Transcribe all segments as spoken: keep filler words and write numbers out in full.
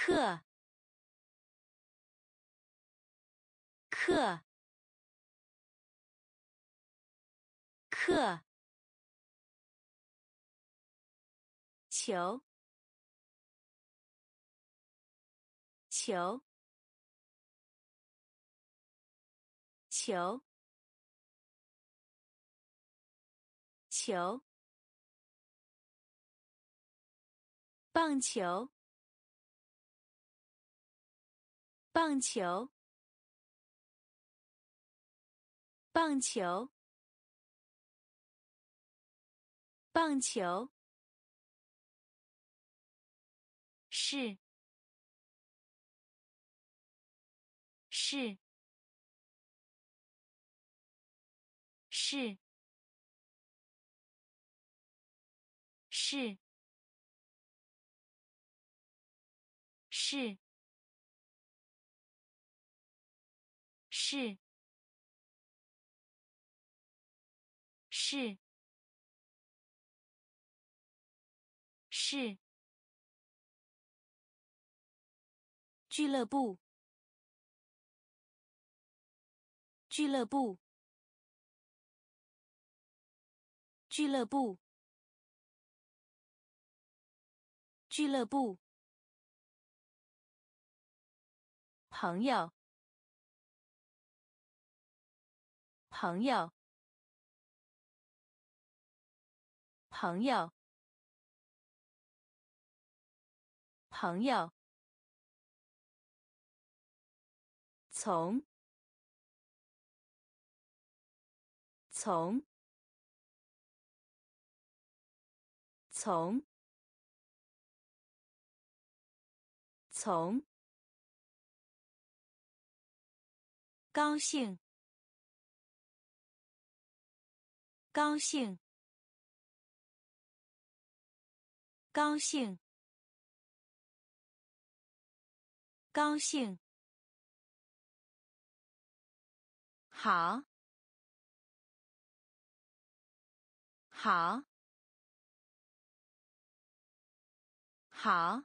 课课课球球球球棒球棒球棒球棒球是是是是是是是是俱乐部俱乐部俱乐部俱乐部朋友朋友朋友朋友从从从从高兴高兴高兴高兴好好好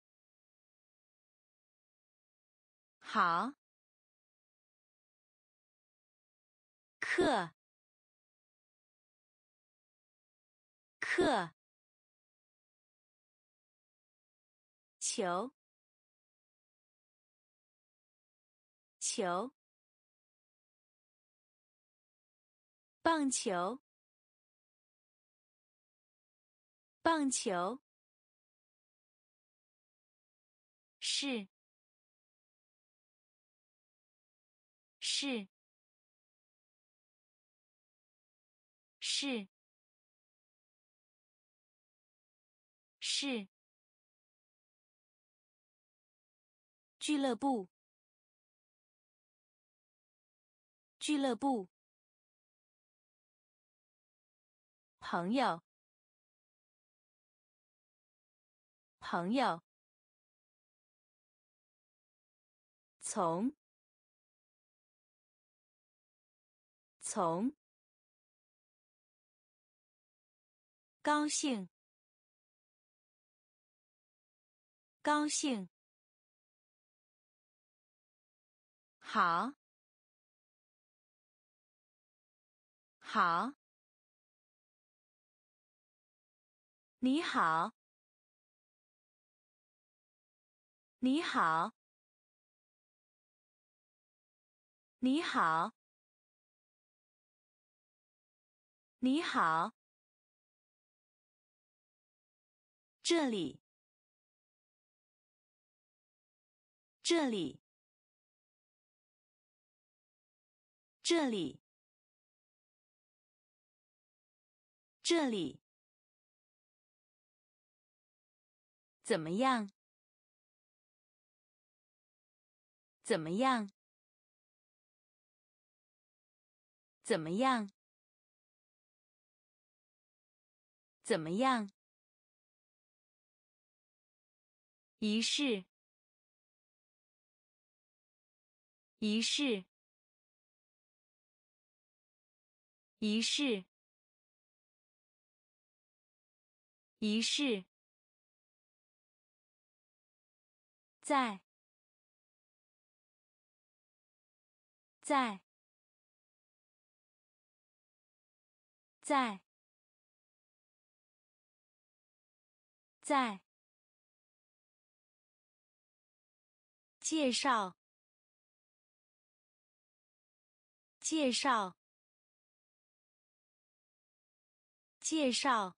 好课课球球棒球棒球是是是是俱乐部俱乐部朋友朋友从从高兴高兴好好你好你好你好你好这里这里这里这里怎么样怎么样怎么样怎么样仪式仪式仪式仪式在在在在介绍介绍介绍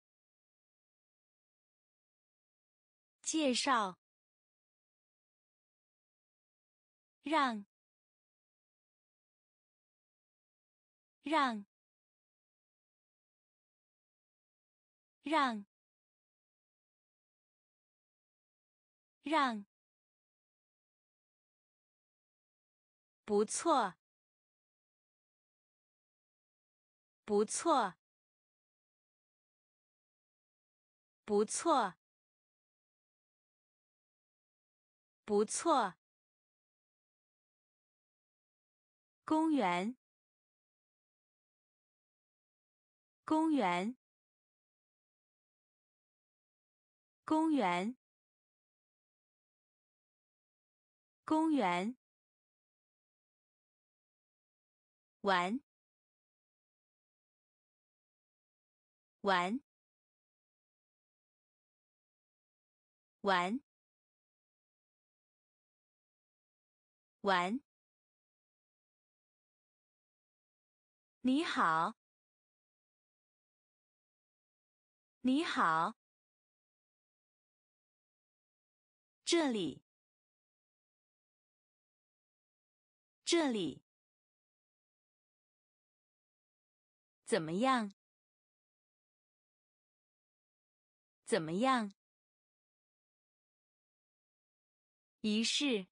介绍让让让让不错不错不错不错公园公园公园公园玩玩玩玩你好你好这里这里怎么样怎么样仪式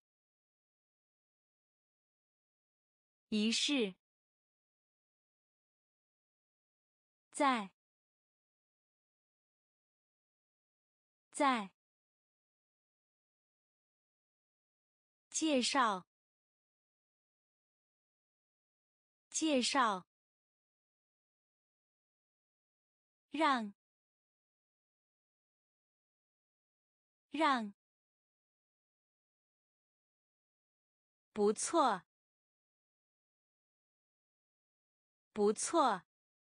仪式在在介绍介绍让让不错不错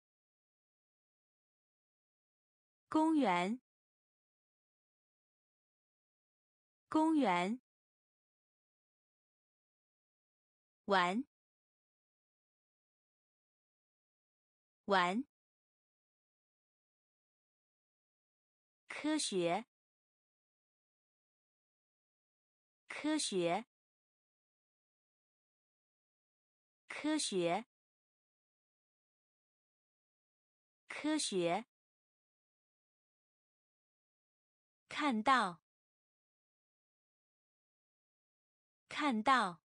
公园公园玩玩科学科学科学科学看到看到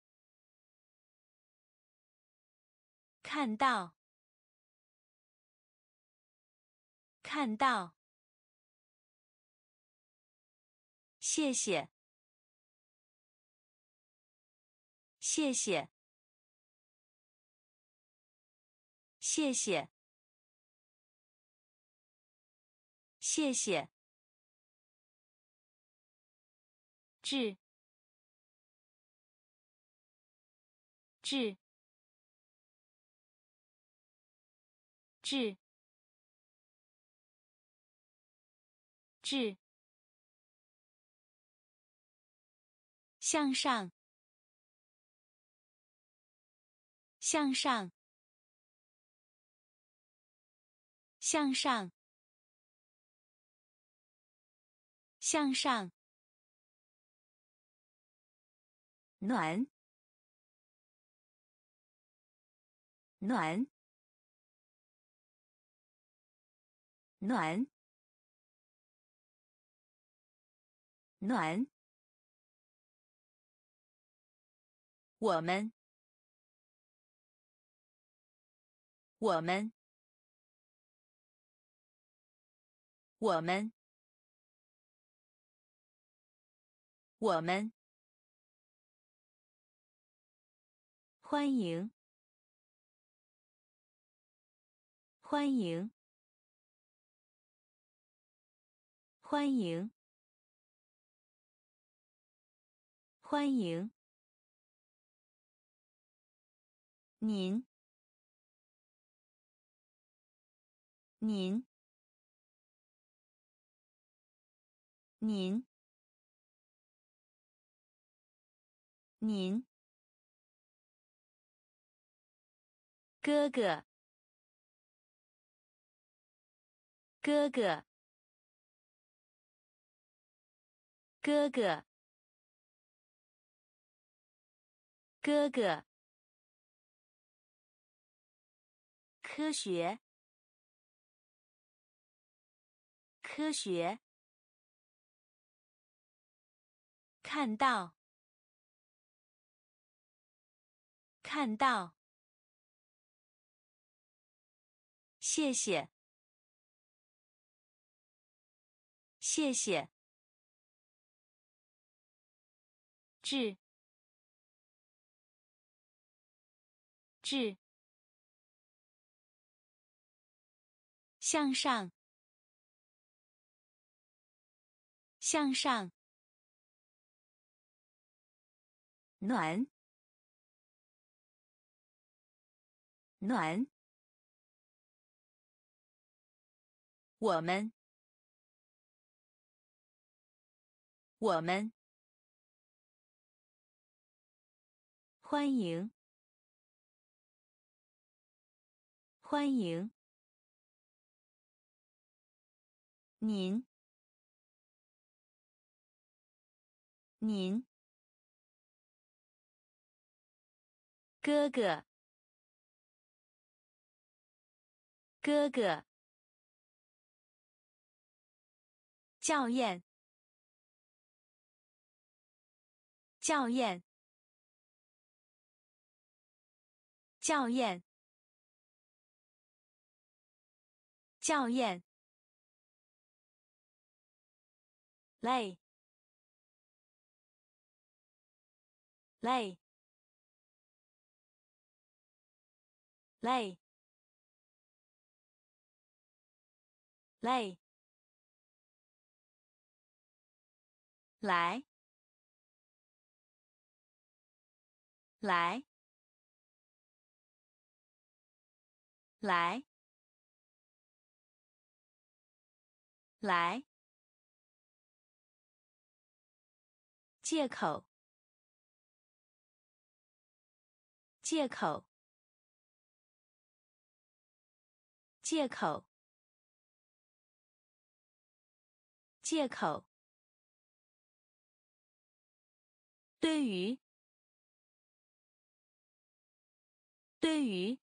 看到看到谢谢谢谢谢谢谢谢致致致致向上向上向上向上暖暖暖暖我们我们我们我们欢迎欢迎欢迎欢迎。您。您。您。您。哥哥。哥哥。哥哥。哥哥。科学。科学。看到。看到。谢谢。谢谢。致。致。向上。向上。暖。暖。我们。我们。欢迎。欢迎。您。您。哥哥。哥哥。校验。校验。校验。校验。累。累。累。累。来。来。来。来。借口。借口。借口。借口。对于。对于。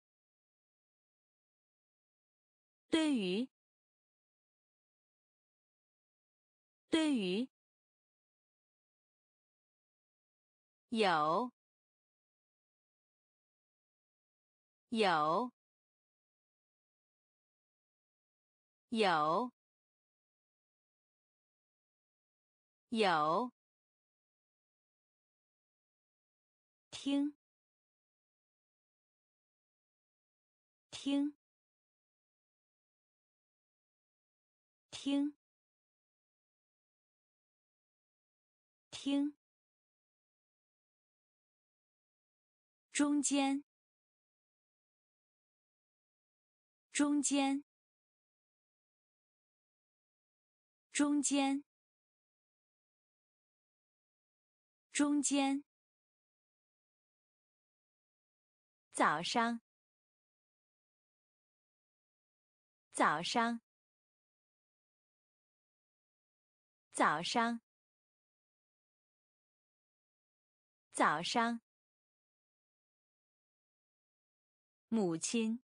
对于。对于。有。有。有。有。听。听。听。听。中间。中间。中间。中间。早上。早上。早上。早上。母亲。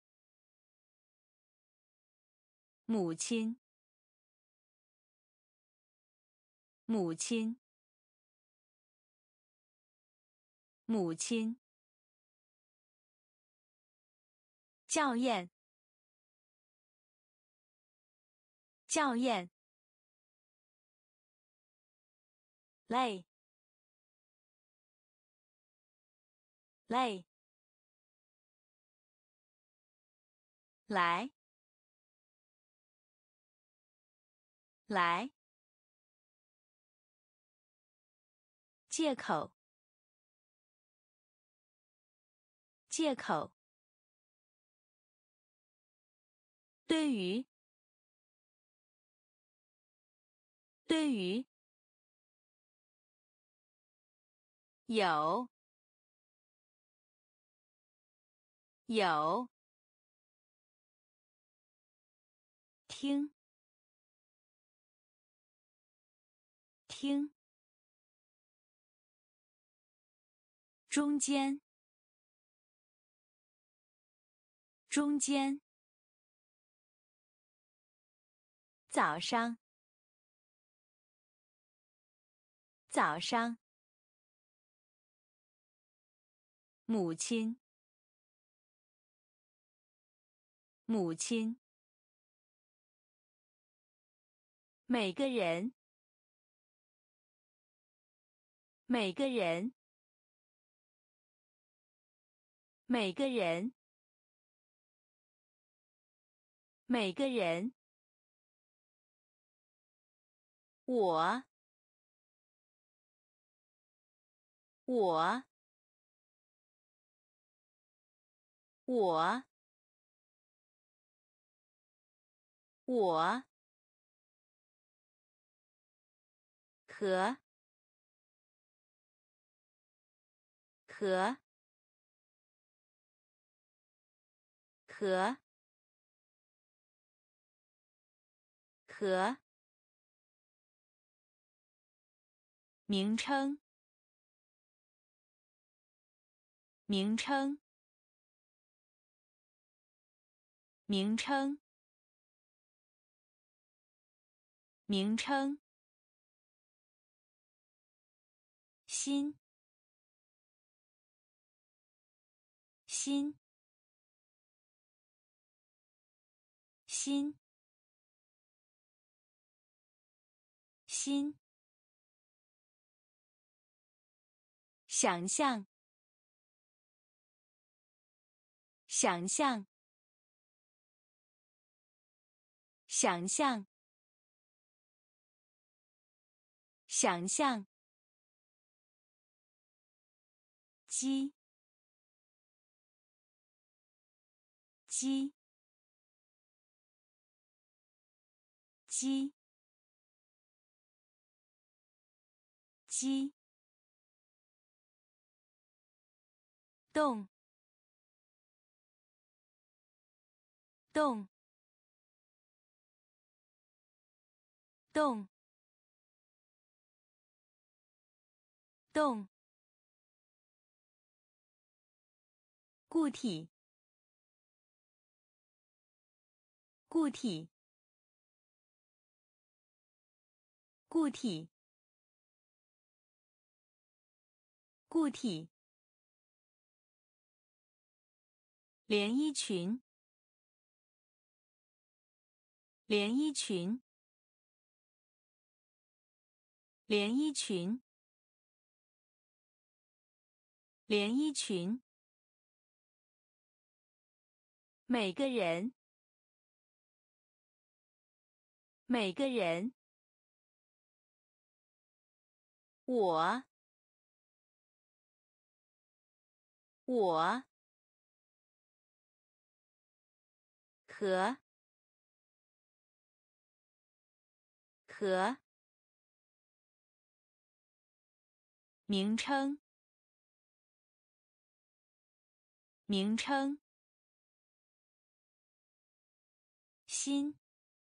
母亲。母亲。母亲。校验。校验。累。累。来。来。 借口，借口。对于，对于。有，有。听，听。中间，中间。早上，早上。母亲，母亲。每个人，每个人。每个人，每个人。我，我，我，我。和，和，和，和。名称，名称，名称，名称。心，心，心，心。想象，想象，想象，想象。鸡，鸡，鸡，鸡。动，动，动，动。固体，固体，固体，固体。连衣裙，连衣裙，连衣裙，连衣裙。每个人，每个人。我，我。和，和。名称，名称。心，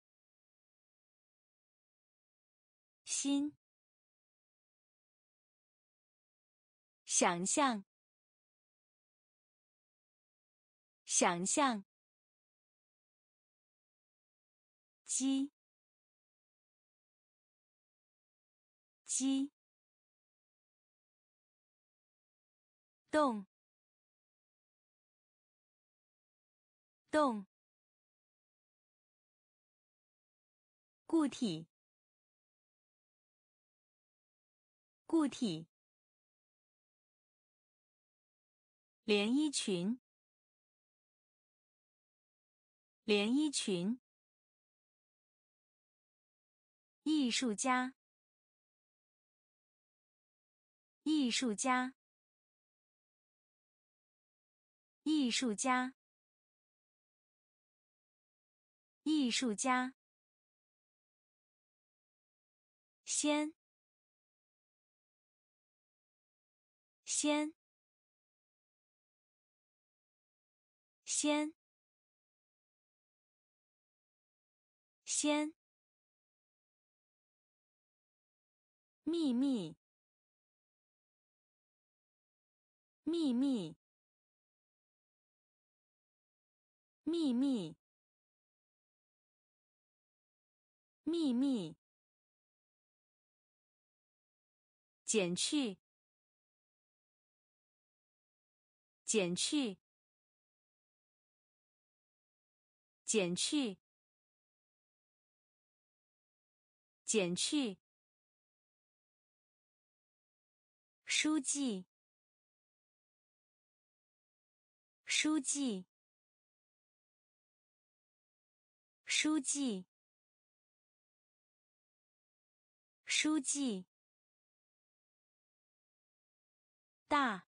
心。想象，想象。鸡，鸡。动，动。固体，固体。连衣裙，连衣裙。艺术家， 艺术家，艺术家，艺术家。先，先，先，先。秘密，秘密，秘密，秘密。减去，减去，减去，减去。书记，书记，书记，书记。大，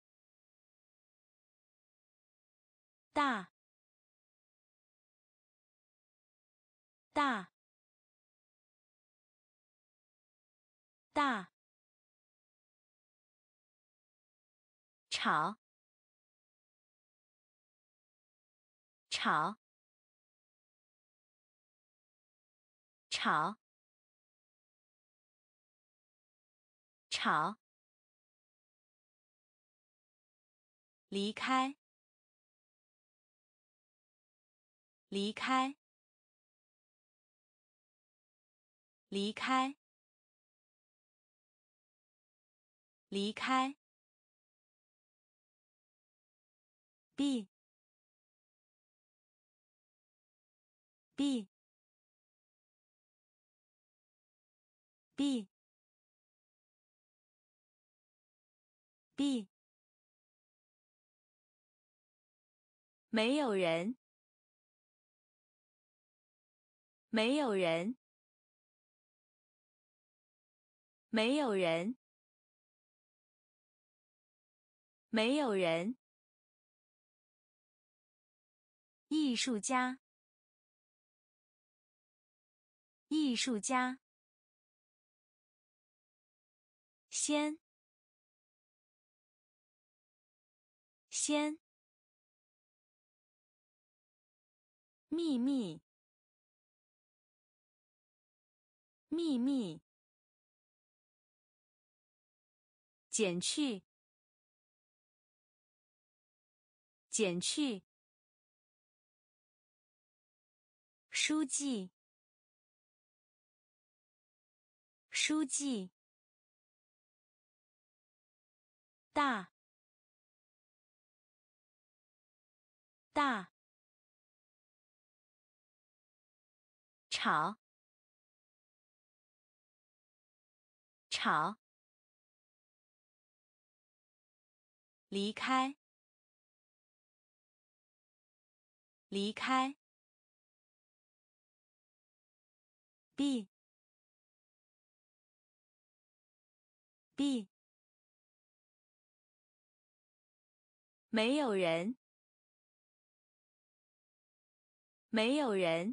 大，大，大。吵，吵，吵，吵。离开，离开，离开，离开。b b b b。没有人，没有人，没有人，没有人。艺术家，艺术家。先，先。秘密，秘密。减去，减去。书记，书记。大，大。吵，吵。离开，离开。b b。没有人，没有人。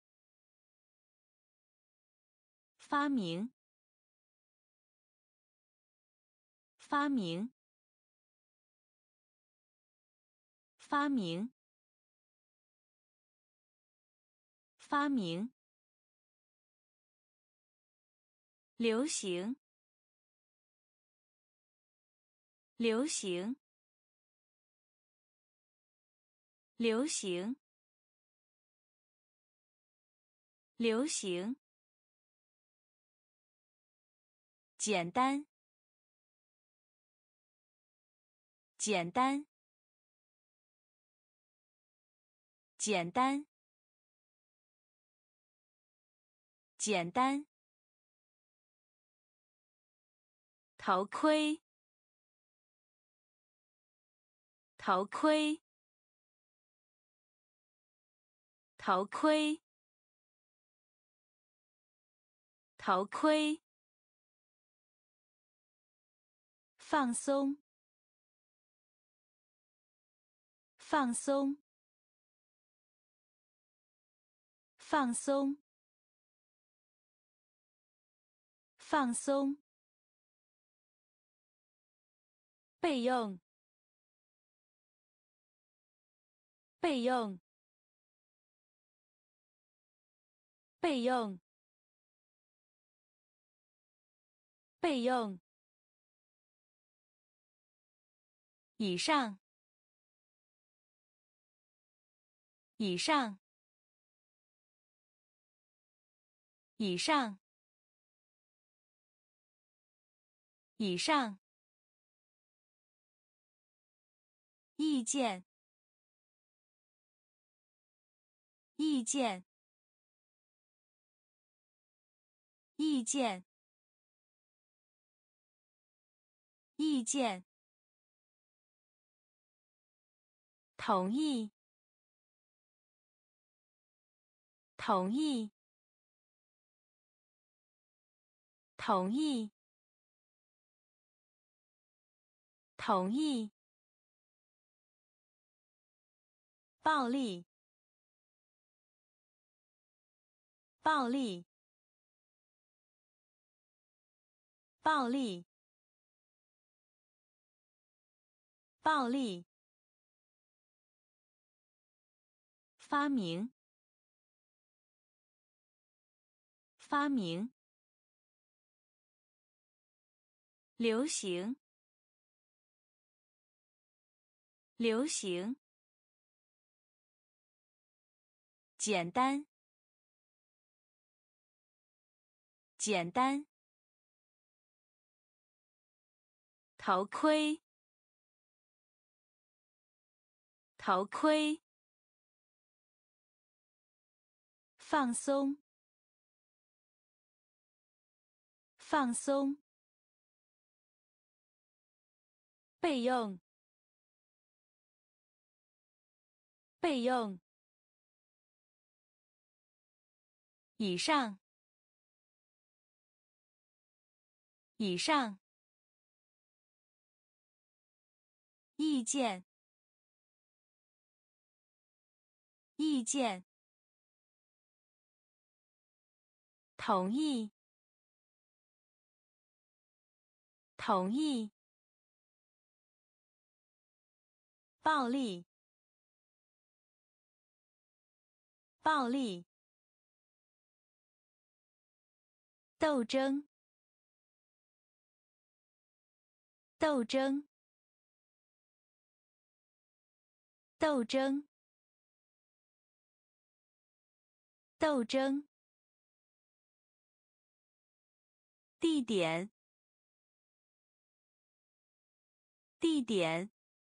发明，发明，发明，发明。流行，流行，流行，流行。简单，简单，简单，简单。头盔，头盔，头盔，头盔。 放松，放松，放松，放松。备用，备用，备用，备用。以上，以上，以上，以上。意见，意见，意见，意见。同意，同意，同意，同意。暴力，暴力，暴力，暴力。发明，发明。流行，流行。简单，简单。头盔，头盔。放松，放松。备用，备用。以上，以上。意见，意见。同意，同意。暴力，暴力。斗争，斗争，斗争，斗争。地点，地点，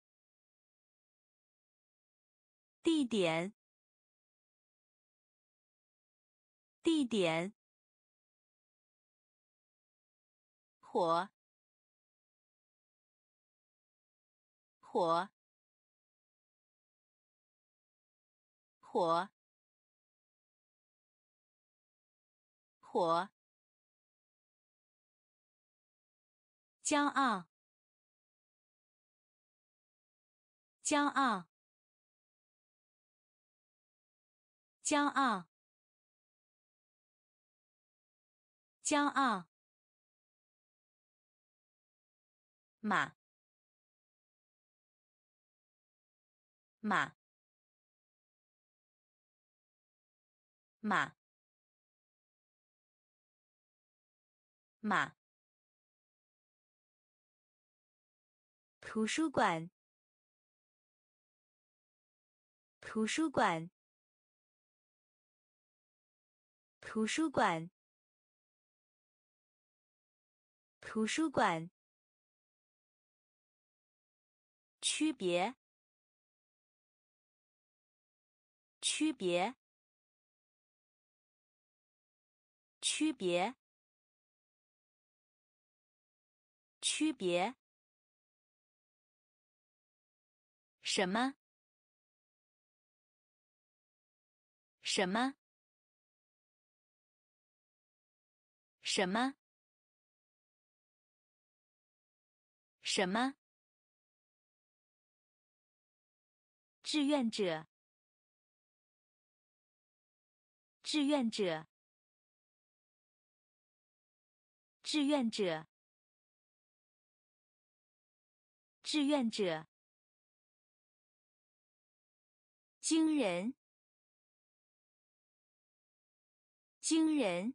地点，地点。火，火，火，火。骄傲，骄傲，骄傲，骄傲。马，马，马，马。图书馆，图书馆，图书馆，图书馆。区别，区别，区别，区别。什么？什么？什么？ 什么？志愿者，志愿者，志愿者，志愿者。惊人，惊人，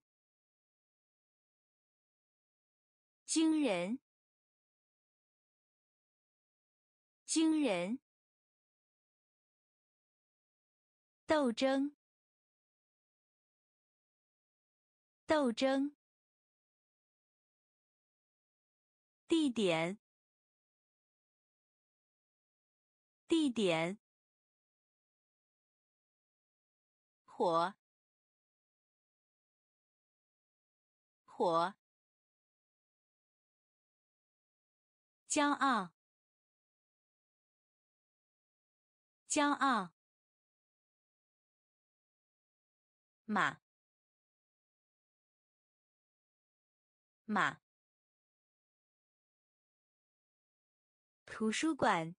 惊人，惊人。斗争，斗争。地点，地点。火，火。骄傲，骄傲。马，马。图书馆，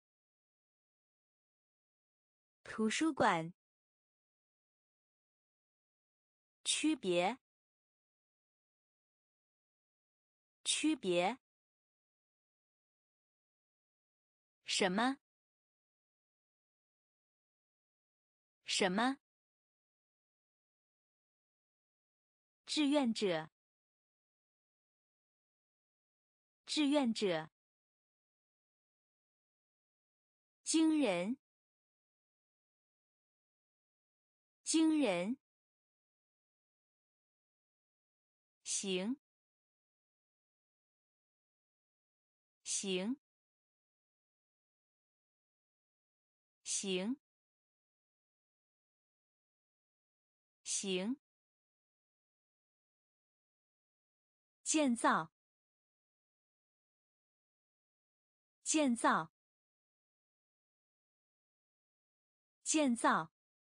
图书馆。区别，区别。什么？什么？志愿者，志愿者。惊人，惊人。行，行，行，行。建造，建造，建造，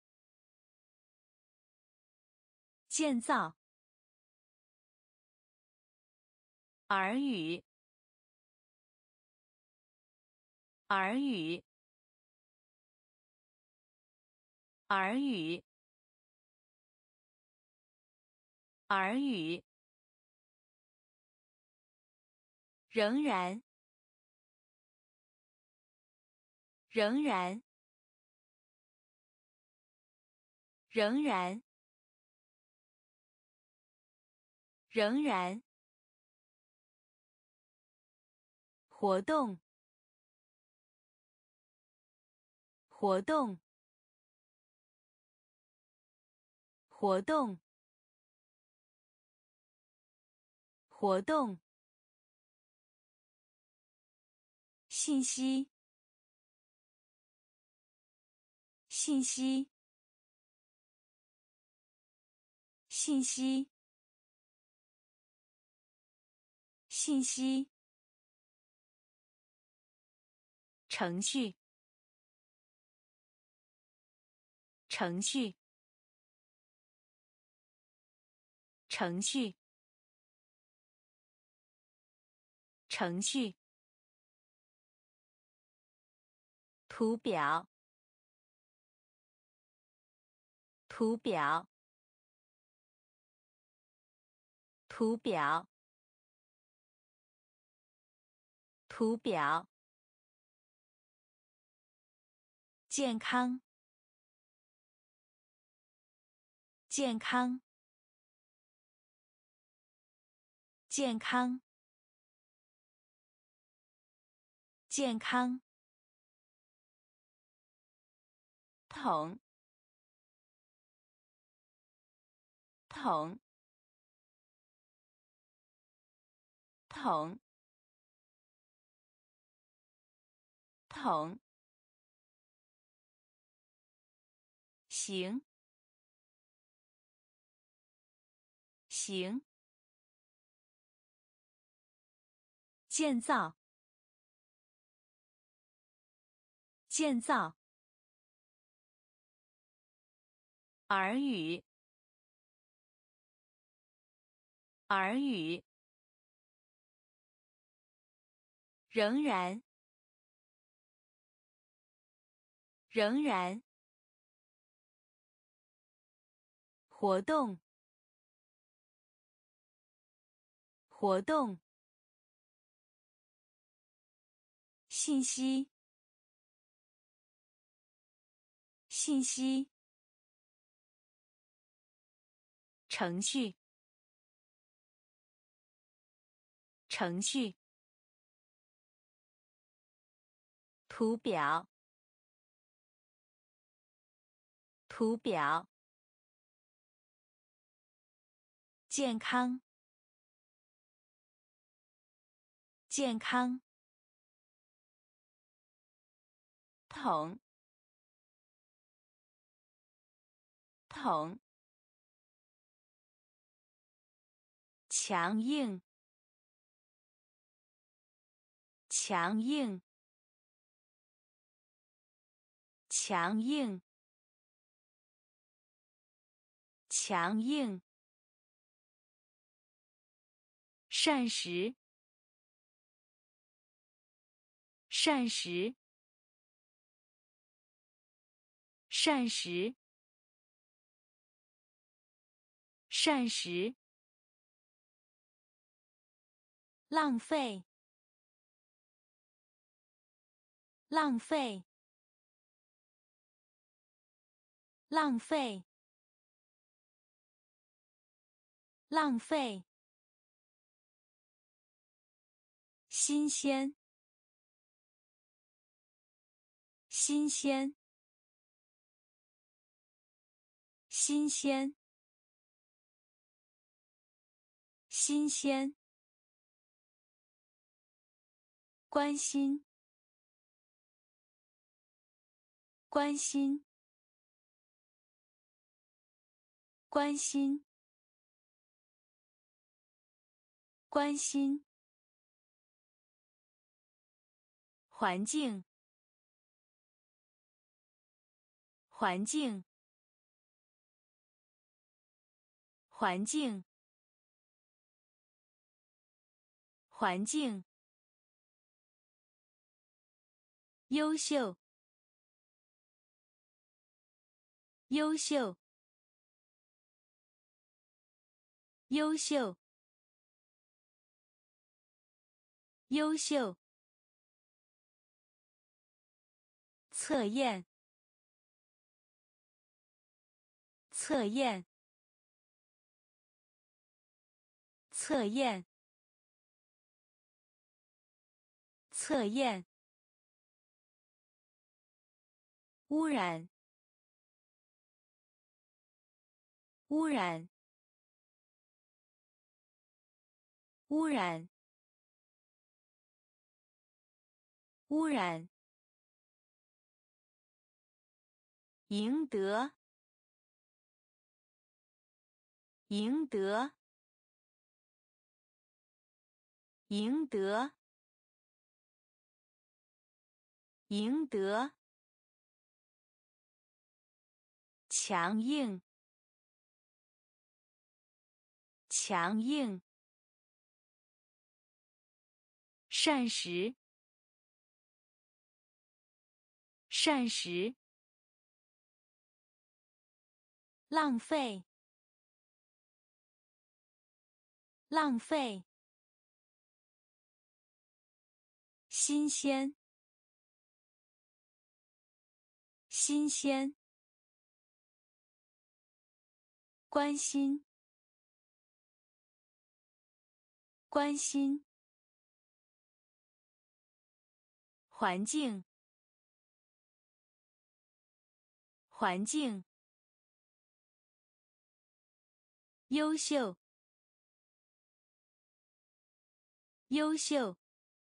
建造。耳语，耳语，耳语，耳语。仍然，仍然，仍然，仍然。活动，活动，活动，活动。信息，信息，信息，信息。程序，程序，程序，程序。图表，图表，图表，图表。健康，健康，健康，健康。桶，桶，桶，桶。行，行。建造，建造。耳语，耳语。 仍然，仍然，活动，活动，信息，信息，程序，程序，图表，图表，健康，健康，桶，桶，强硬，强硬，强硬，强硬，膳食，膳食，膳食，膳食，浪费，浪费，浪费，浪费，新鲜，新鲜，新鲜，新鲜，关心，关心，关心，关心，环境，环境，环境，环境，优秀，优秀，优秀，优秀，测验，测验，测验，测验，污染，污染，污染，污染，赢得，赢得，赢得，赢得，强硬，强硬，膳食，膳食，浪费，浪费，新鲜，新鲜，关心，关心，环境，环境，优秀，优秀，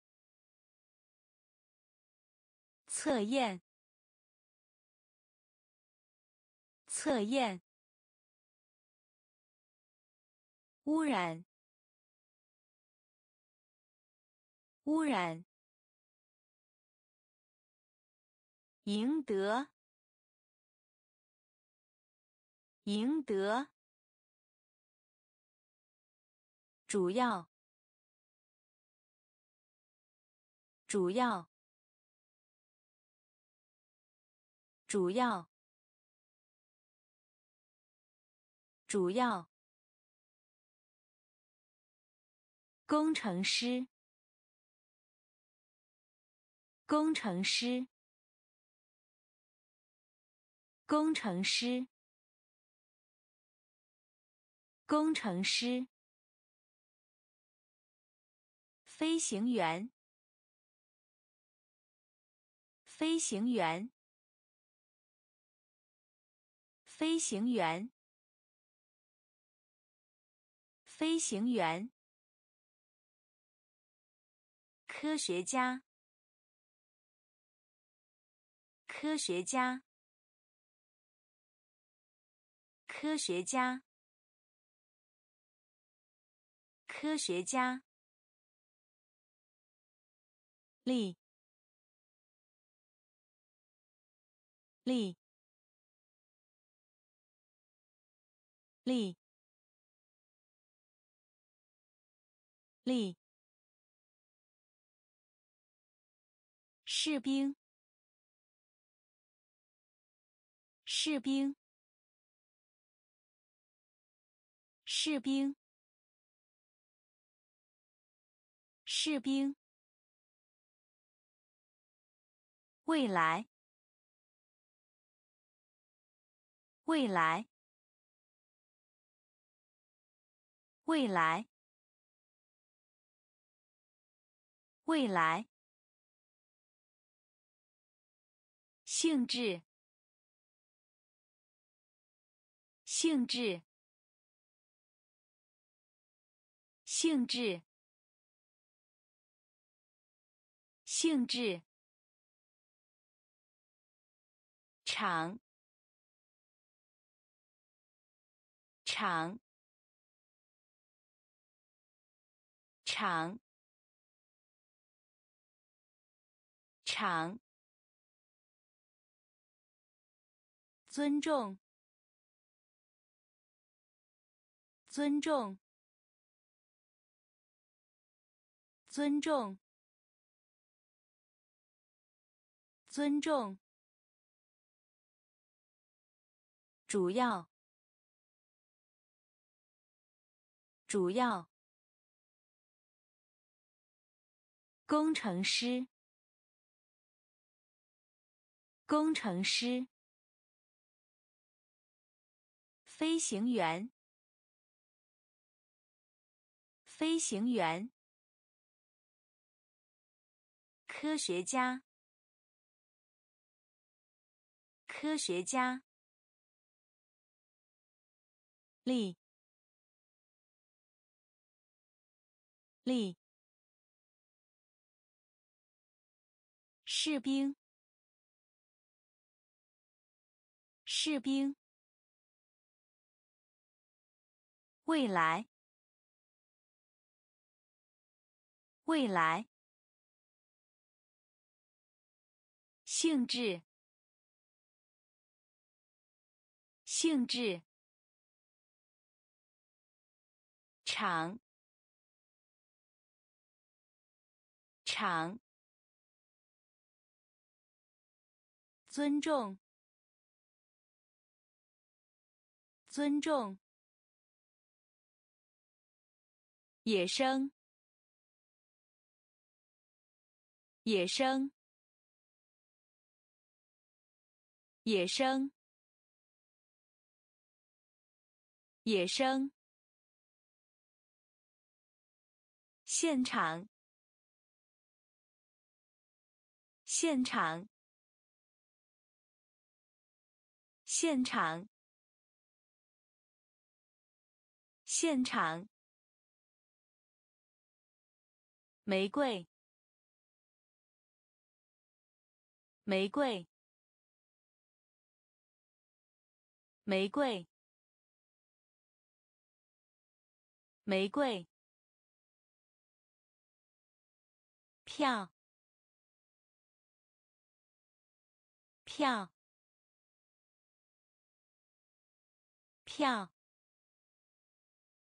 测验，测验，污染，污染，赢得，赢得，主要， 主要，主要，主要。工程师，工程师，工程师，工程师。飞行员，飞行员，飞行员，飞行员。科学家，科学家，科学家，科学家。力，力，力，力。士兵，士兵，士兵，士兵。未来，未来，未来，未来。性质，性质，性质，性质。场，场，场，场。尊重，尊重，尊重，尊重。主要，主要。工程师，工程师。飞行员，飞行员。科学家，科学家。力，力。士兵，士兵。未来，未来。性质，性质。场，场。尊重，尊重。野生，野生，野生，野生。现场，现场，现场，现场。玫瑰，玫瑰，玫瑰，玫瑰。票，票，票，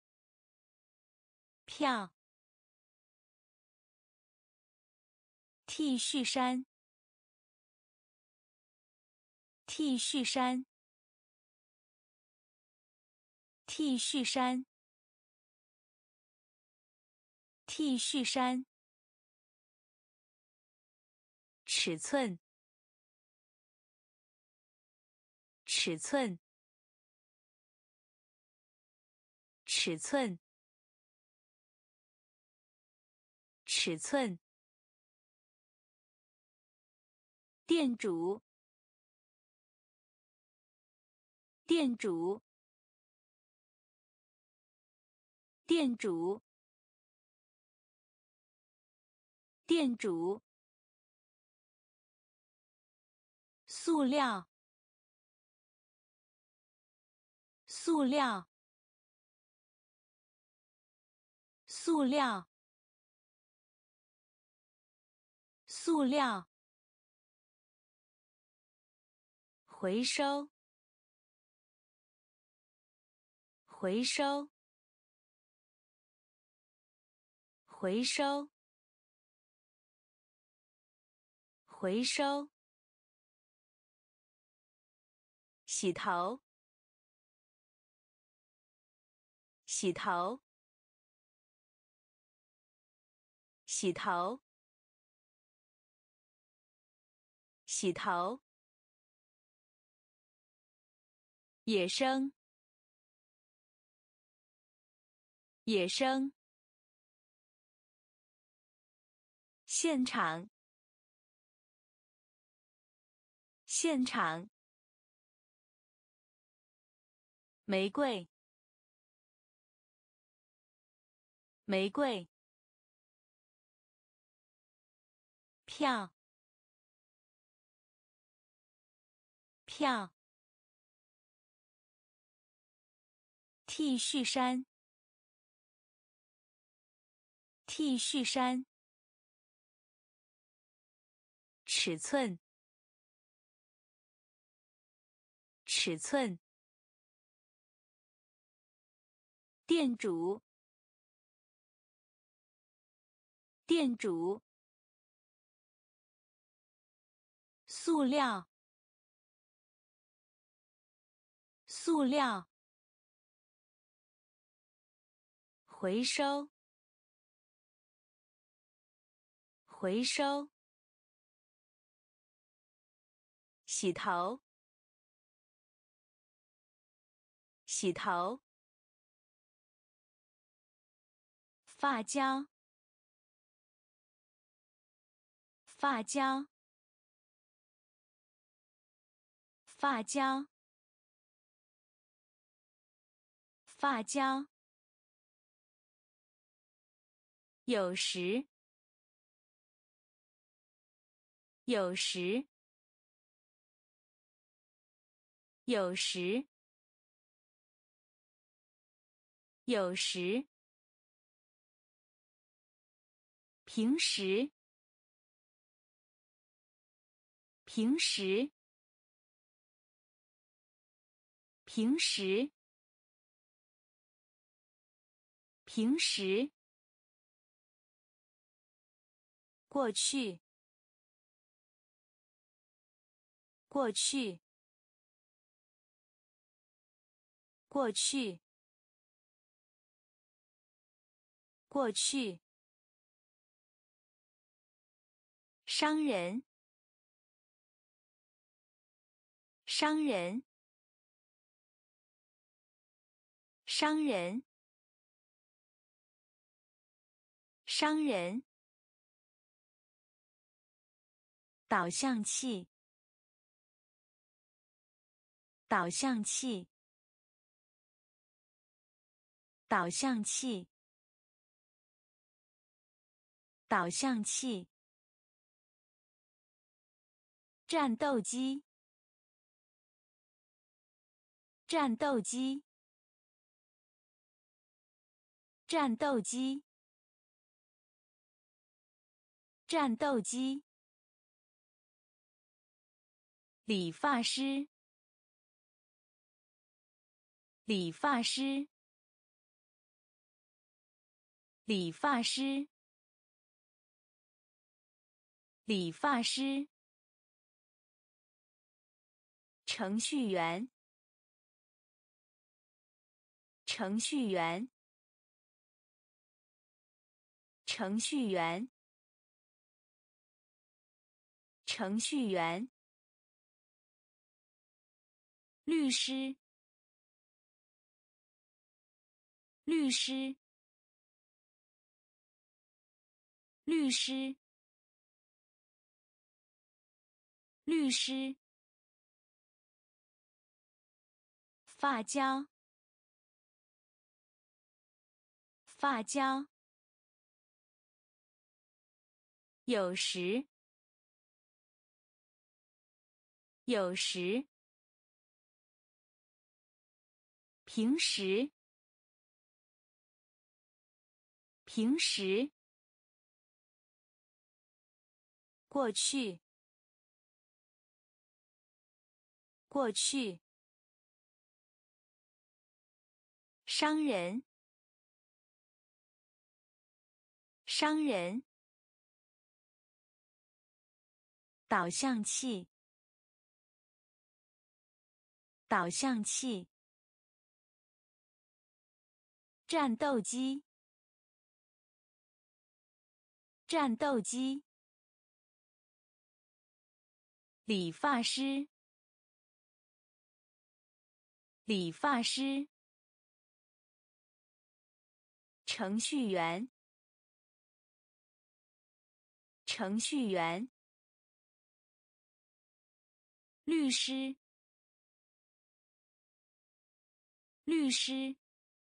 票。 T 恤衫 T 恤衫 T 恤衫 T 恤衫尺寸尺寸尺寸尺寸店主店主店主店主塑料塑料塑料塑料回收回收回收回收洗头洗头洗头洗头野生野生现场现场玫瑰玫瑰票票 T 恤衫 T 恤衫尺寸尺寸店主店主塑料塑料回收回收洗头洗头发胶发胶发胶发胶有时有时有时有时平时平时平时平时过去过去过去过去商人商人商人商人导向器导向器导向器导向器战斗机战斗机战斗机战斗机理发师理发师理发师理发师，程序员，程序员，程序员，程序员，律师，律师，律师，律师，发胶，发胶，有时，有时，平时，平时，过去，过去，商人，商人，导向器，导向器，战斗机，战斗机，理发师，理发师，程序员，程序员，律师，律师，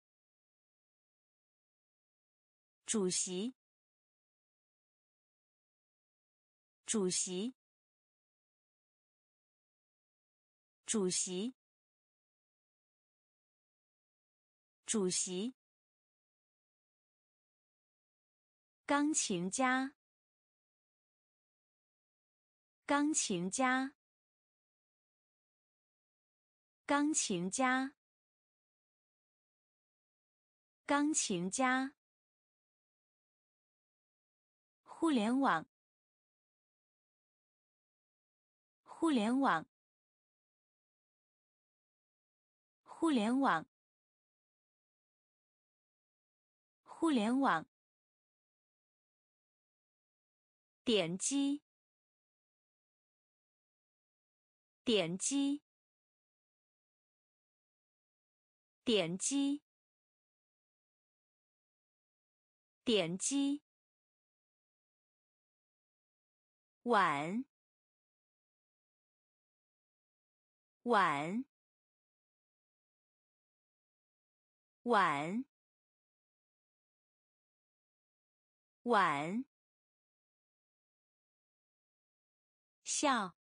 主席，主席，主席，主席，钢琴家，钢琴家，钢琴家，钢琴家，互联网，互联网，互联网，互联网，点击，点击，点击，点击，碗，碗，碗，碗，笑，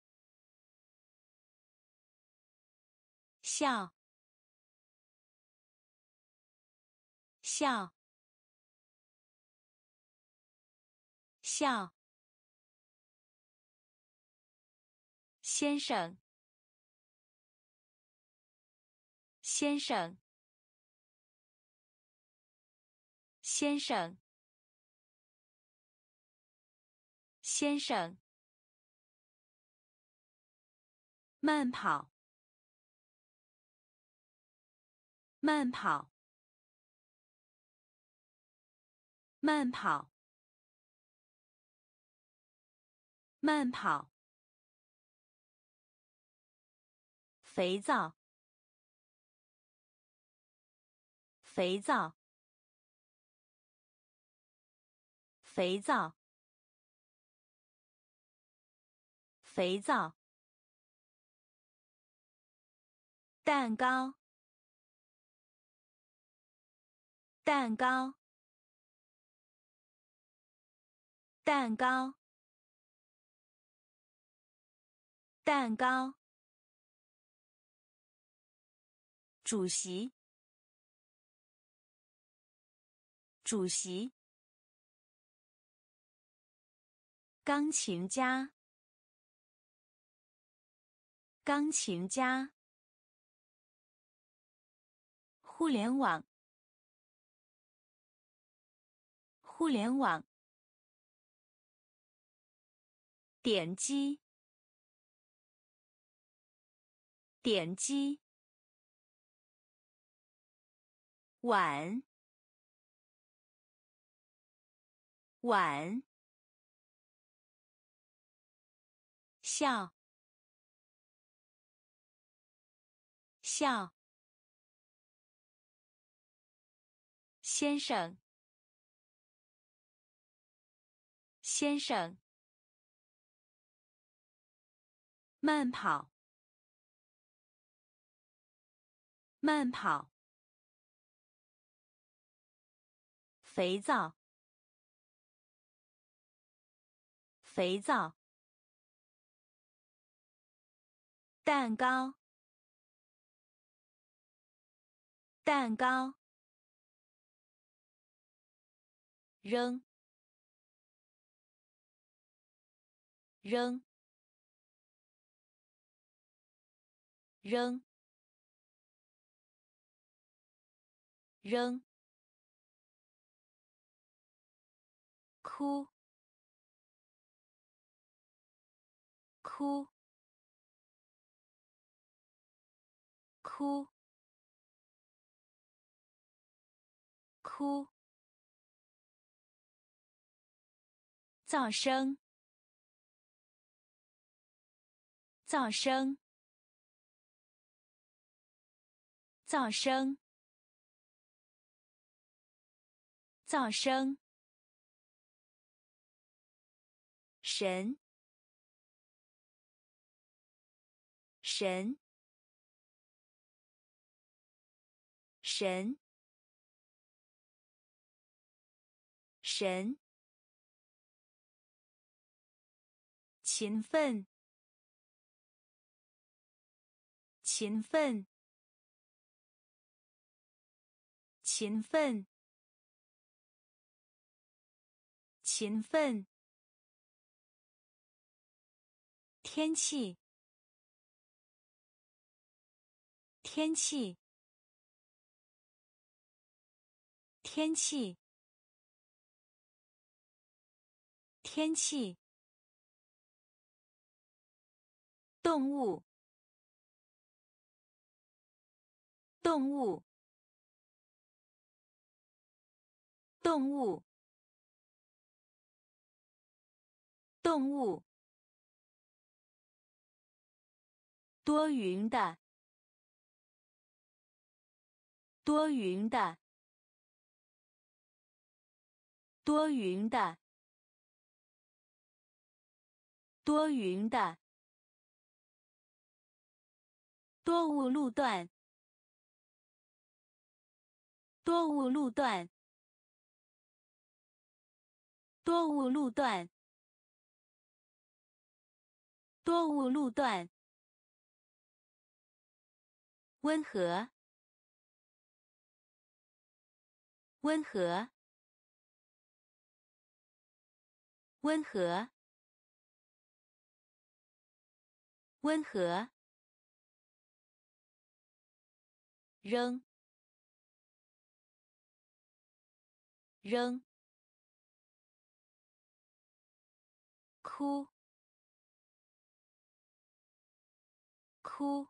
笑，笑，笑，先生，先生，先生，先生，慢跑，慢跑，慢跑，慢跑，肥皂，肥皂，肥皂，肥皂，蛋糕，蛋糕，蛋糕，蛋糕，主席，主席，钢琴家，钢琴家，互联网，互联网， 点击，点击。碗，碗。笑，笑。先生，先生。慢跑，慢跑。肥皂，肥皂。蛋糕，蛋糕。扔，扔，扔，扔。哭，哭，哭，哭。噪声，噪声，噪声，噪声。神，神，神，神。勤奋，勤奋，勤奋，勤奋。天气，天气，天气，天气。动物，动物，动物，动物。多云的，多云的，多云的，多云的。多雾路段，多雾路段，多雾路段，多雾路段。温和，温和，温和，温和。扔，扔。哭，哭。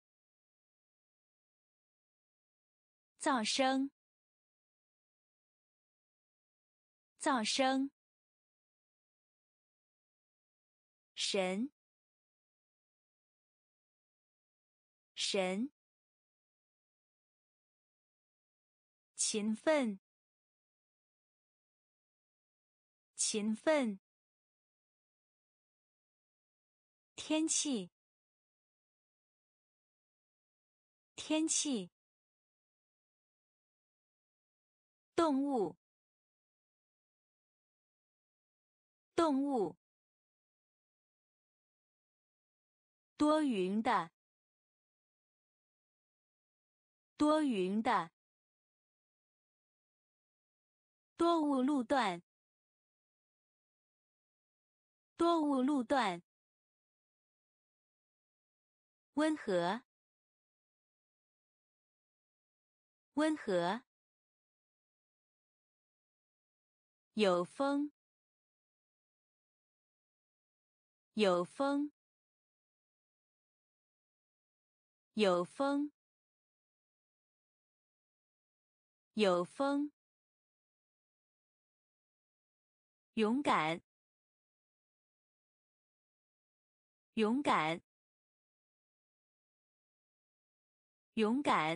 噪声，噪声。神，神。勤奋，勤奋。天气，天气。动物，动物。多云的，多云的。多雾路段，多雾路段。温和，温和。有风， 有风，有风，有风，勇敢，勇敢，勇敢，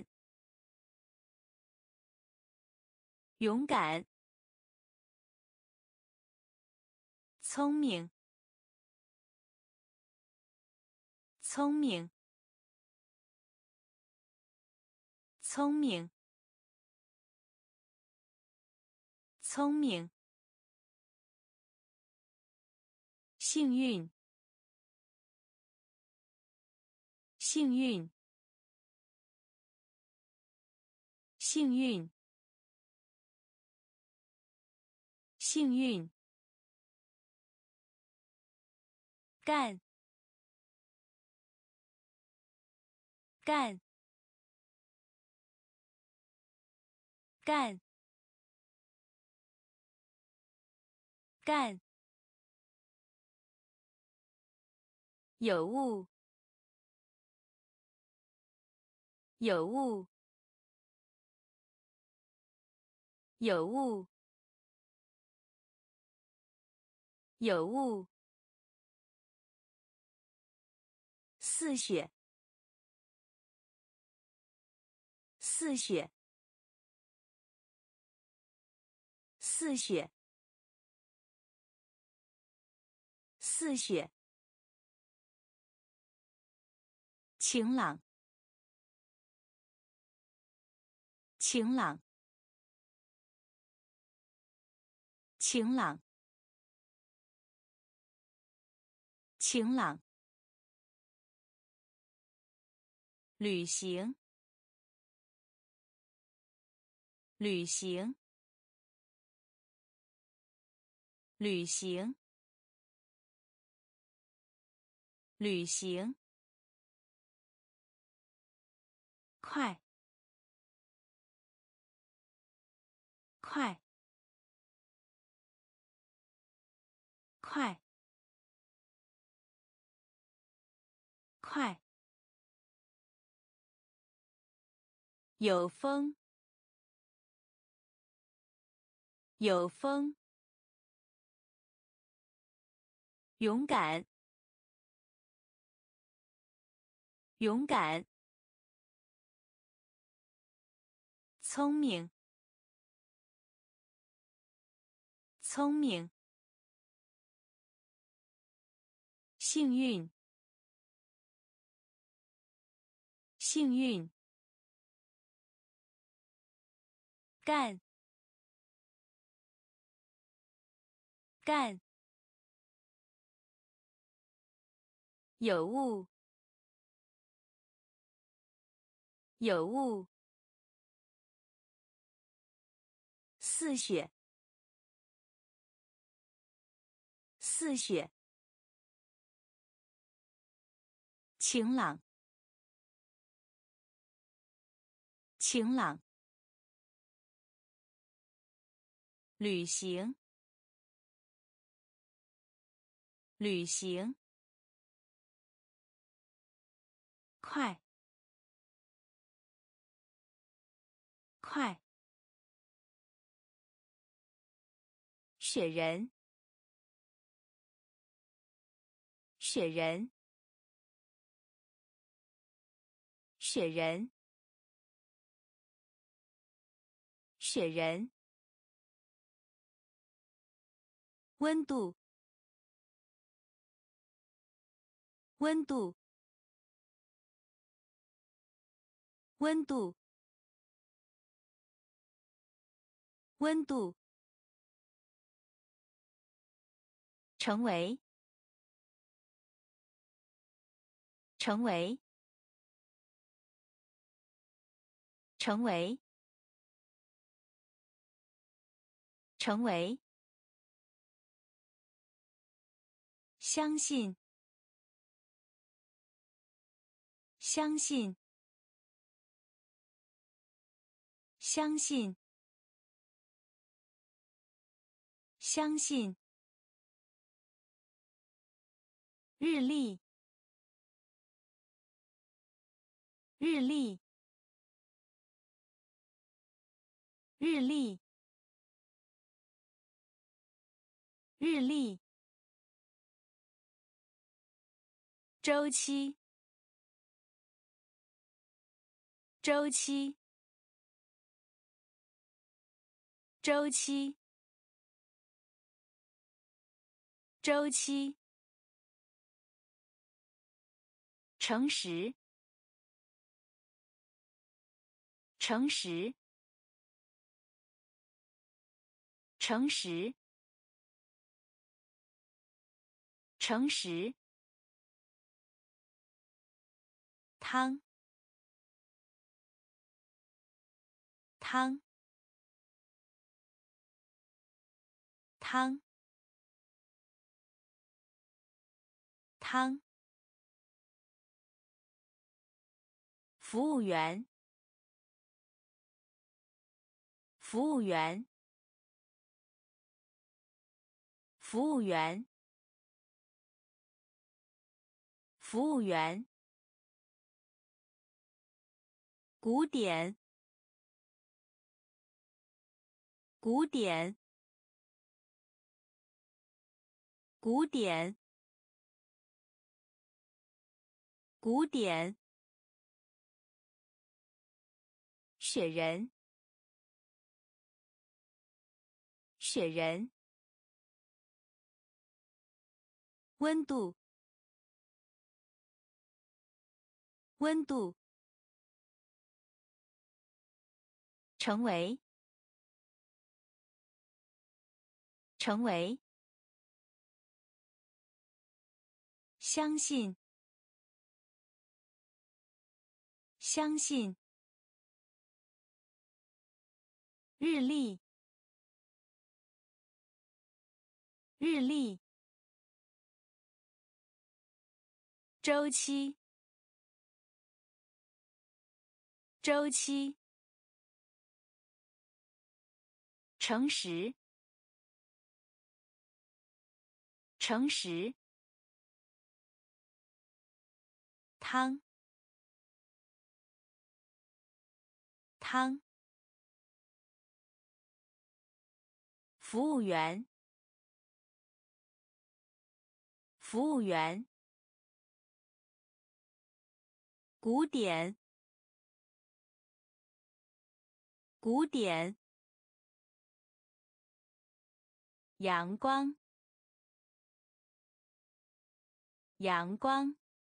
勇敢，聪明，聪明，聪明，聪明，幸运，幸运，幸运，幸运，干，干，干，干，有物，有物，有物，有物，似雪，似雪，似雪，似雪，晴朗，晴朗，晴朗，晴朗，旅行，旅行，旅行，旅行，快，快，快，快，有风，有风，勇敢，勇敢，聪明，聪明，幸运，幸运，干，干，有物，有物，似雪，似雪，晴朗，晴朗，旅行，旅行，快，快，雪人，雪人，雪人，雪人，温度，温度，温度，温度，成为，成为，成为，成为，相信，相信，相信，相信， 日历，日历，日历，日历。周期，周期，周期，周期。诚实，诚实，诚实，诚实。汤，汤，汤，汤。服务员，服务员，服务员，服务员。古典，古典，古典，古典。雪人，雪人。温度，温度。成为，成为。相信，相信。日历，日历。周期，周期。诚实，诚实。汤，汤。服务员，服务员。古典，古典。阳光，阳光，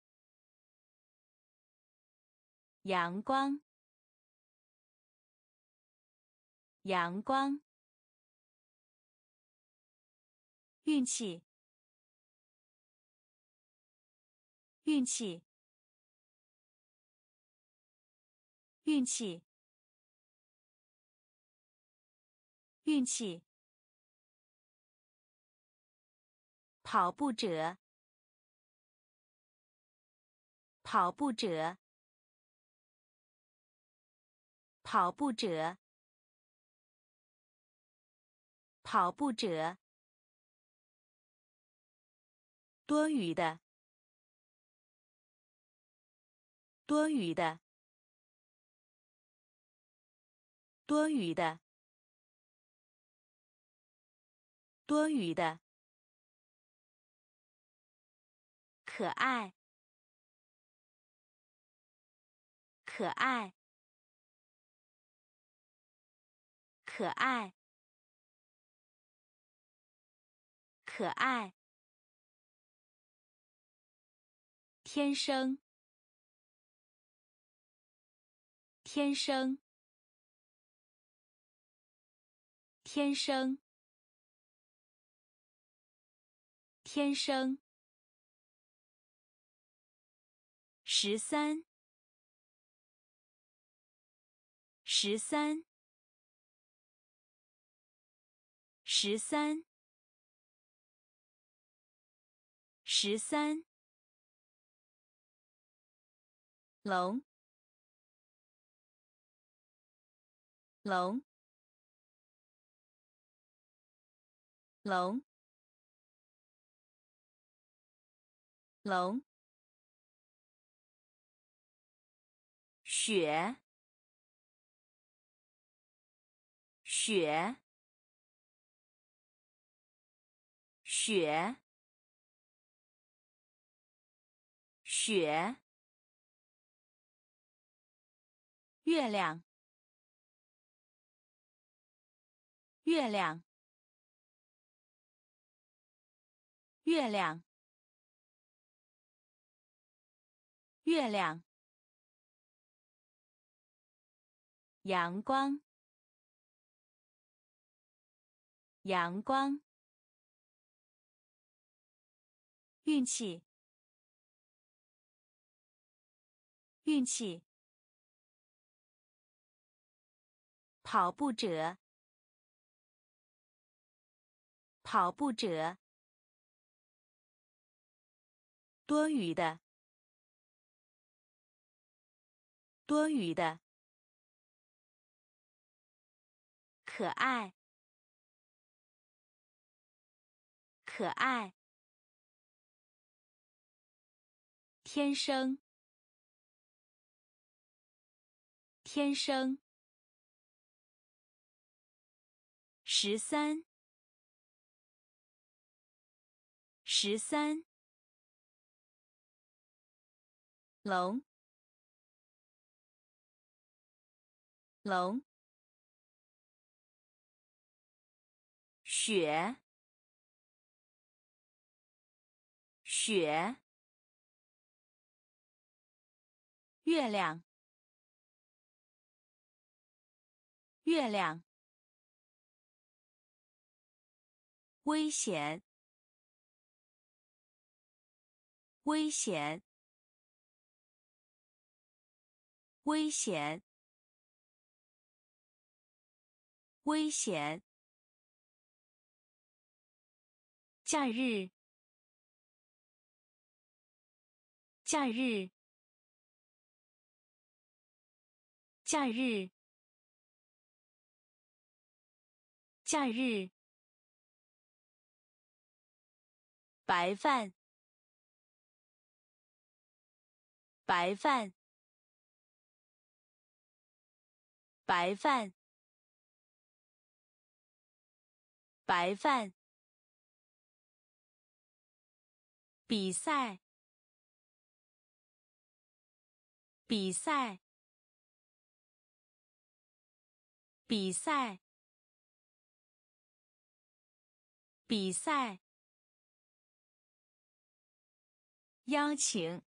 阳光，阳光。运气，运气，运气，运气。跑步者，跑步者，跑步者，跑步者。多余的，多余的，多余的，多余的。可爱，可爱，可爱，可爱。天生，天生，天生，天生。十三，十三，十三，十三。龙，龙，龙。 龙，雪，雪，雪，雪，月亮，月亮，月亮，月亮，阳光，阳光，运气，运气，跑步者，跑步者，多余的，多余的，可爱，可爱，天生，天生，十三，十三，龙，龙，雪，雪，月亮，月亮，危险，危险，危险，危险，假日，假日，假日，假日，白饭，白饭，白饭，白饭，比赛，比赛，比赛，比赛，邀请，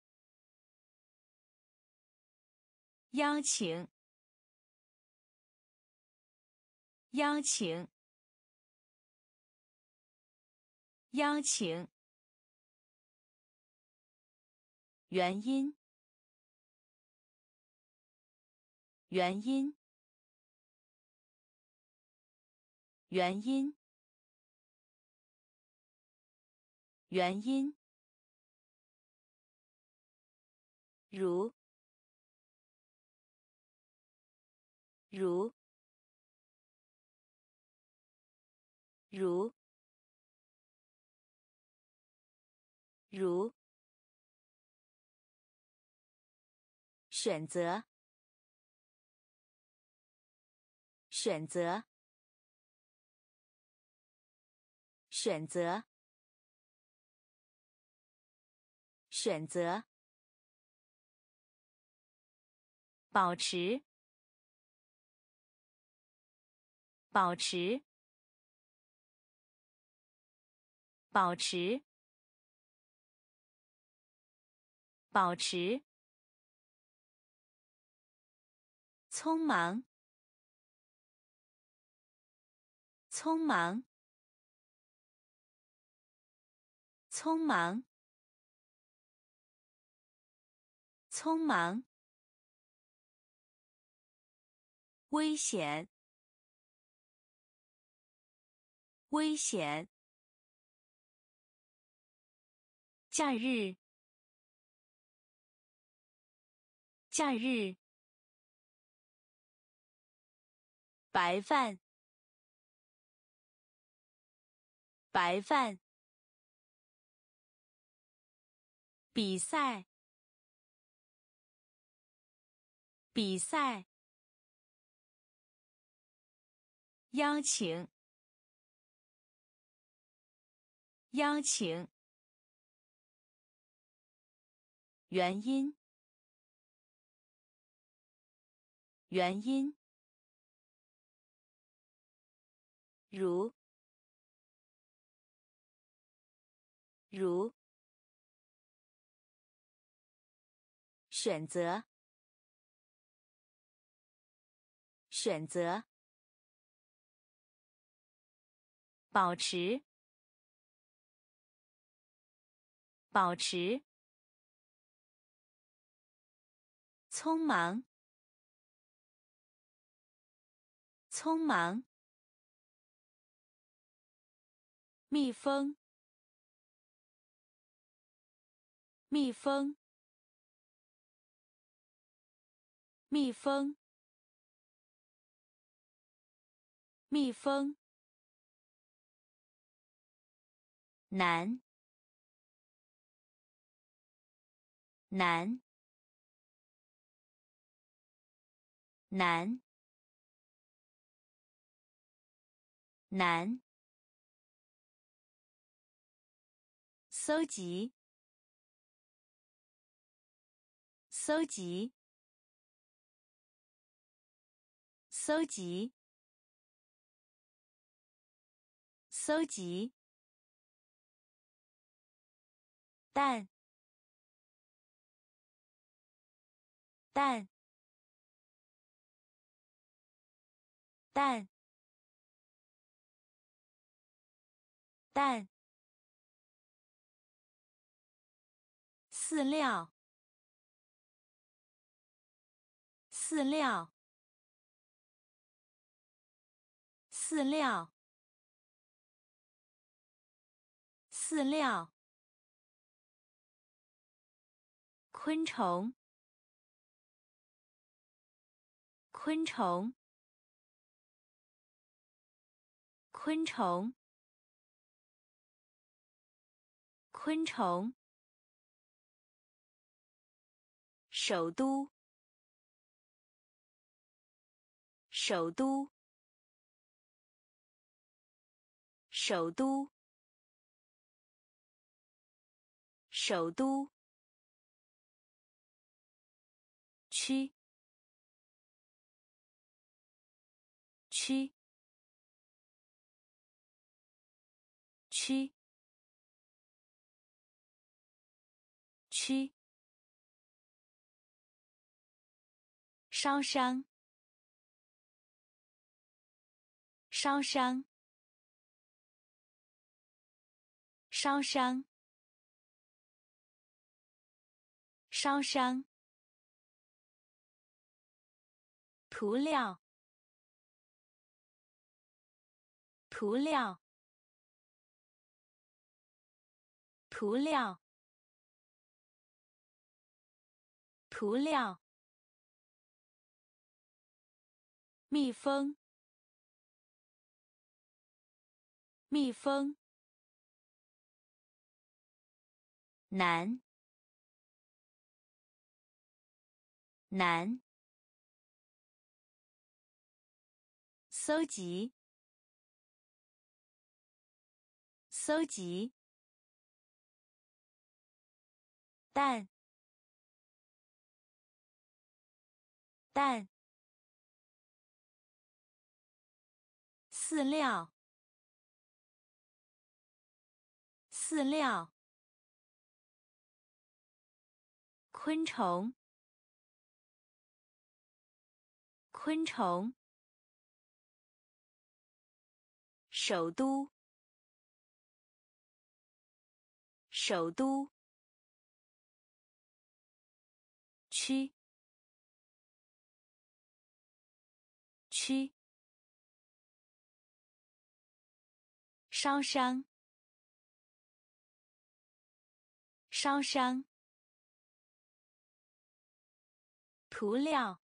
邀请，邀请，邀请，原因，原因，原因，原因，如，如，如，如，选择，选择，选择，选择，保持，保持，保持，保持，匆忙，匆忙，匆忙，匆忙，危险，危险，假日，假日，白饭，白饭， 比赛，比赛。邀请，邀请。原因，原因。如，如。选择，选择。保持，保持。匆忙，匆忙。蜜蜂，蜜蜂。蜜蜂，蜜蜂。难，难，难，难。搜集，搜集，搜集，搜集。蛋，蛋，蛋，蛋。饲料，饲料，饲料，饲料。昆虫，昆虫，昆虫，昆虫。首都，首都，首都，首都。区，区，区，区。烧伤，烧伤，烧伤，烧伤。涂料，涂料，涂料，涂料。蜜蜂，蜜蜂。难，难。搜集，搜集。蛋，蛋。饲料，饲料。昆虫，昆虫。首都，首都。区，区。烧伤，烧伤。涂料，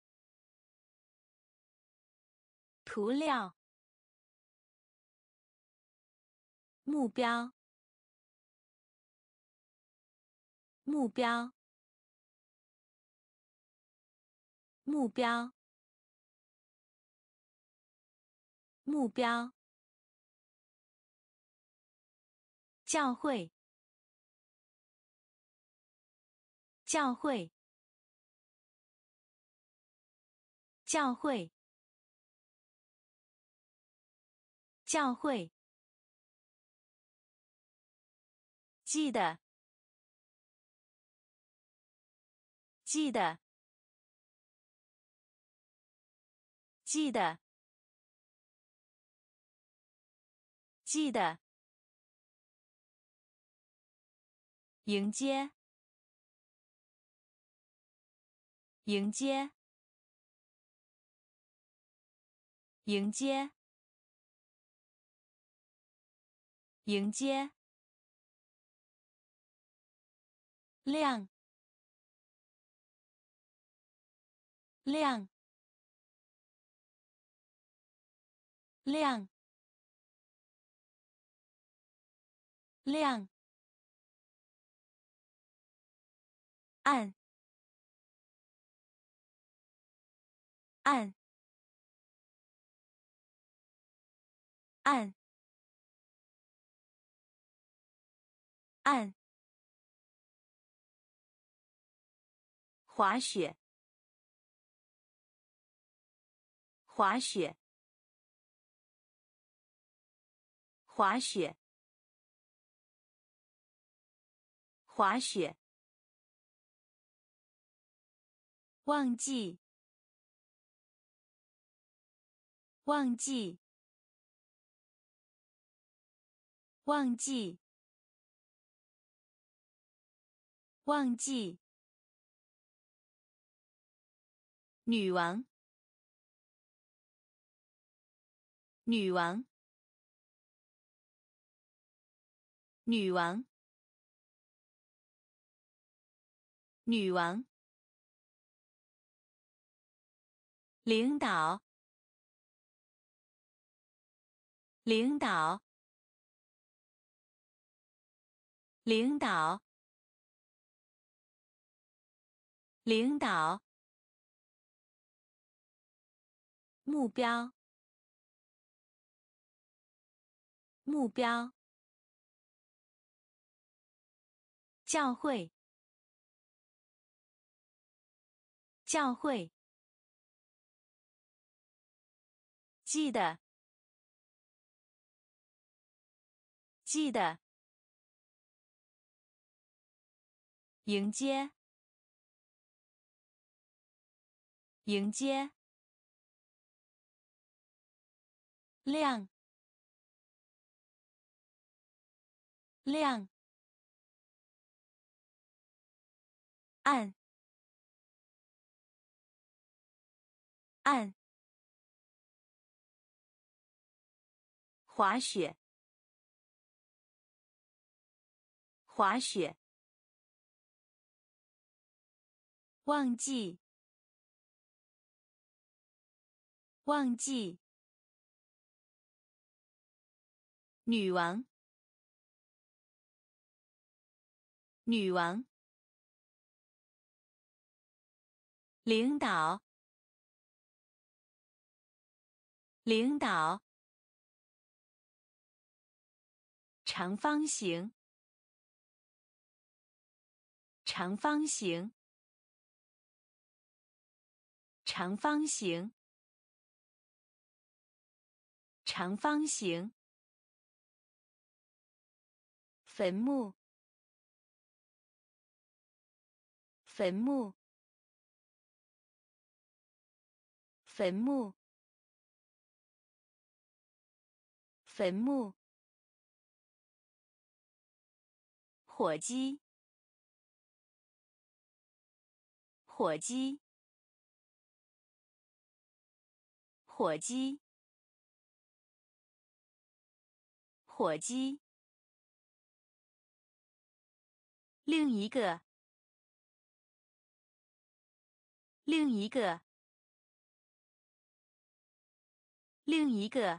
涂料。目标， 目标，目标，目标，教会，教会，教会，教会，记得，记得，记得，记得，迎接，迎接，迎接，迎接，亮，亮，亮，亮，按，按，按，按，滑雪，滑雪，滑雪，滑雪，忘记，忘记，忘记，忘记，女王，女王，女王，女王，领导，领导，领导，领导，目标，目标，教会，教会，记得，记得，迎接，迎接，亮，亮，按，按，滑雪，滑雪，忘记，忘记，女王，女王，领导，领导，长方形，长方形，长方形，长方形，坟墓，坟墓，坟墓，坟墓，火鸡，火鸡，火鸡，火鸡，另一个，另一个，另一个，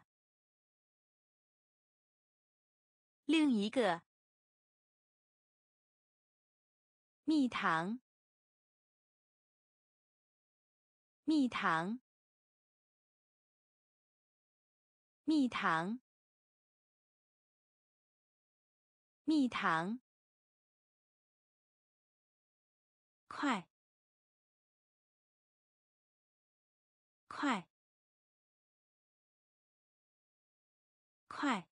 另一个， 蜜糖，蜜糖，蜜糖，蜜糖，快，快，快，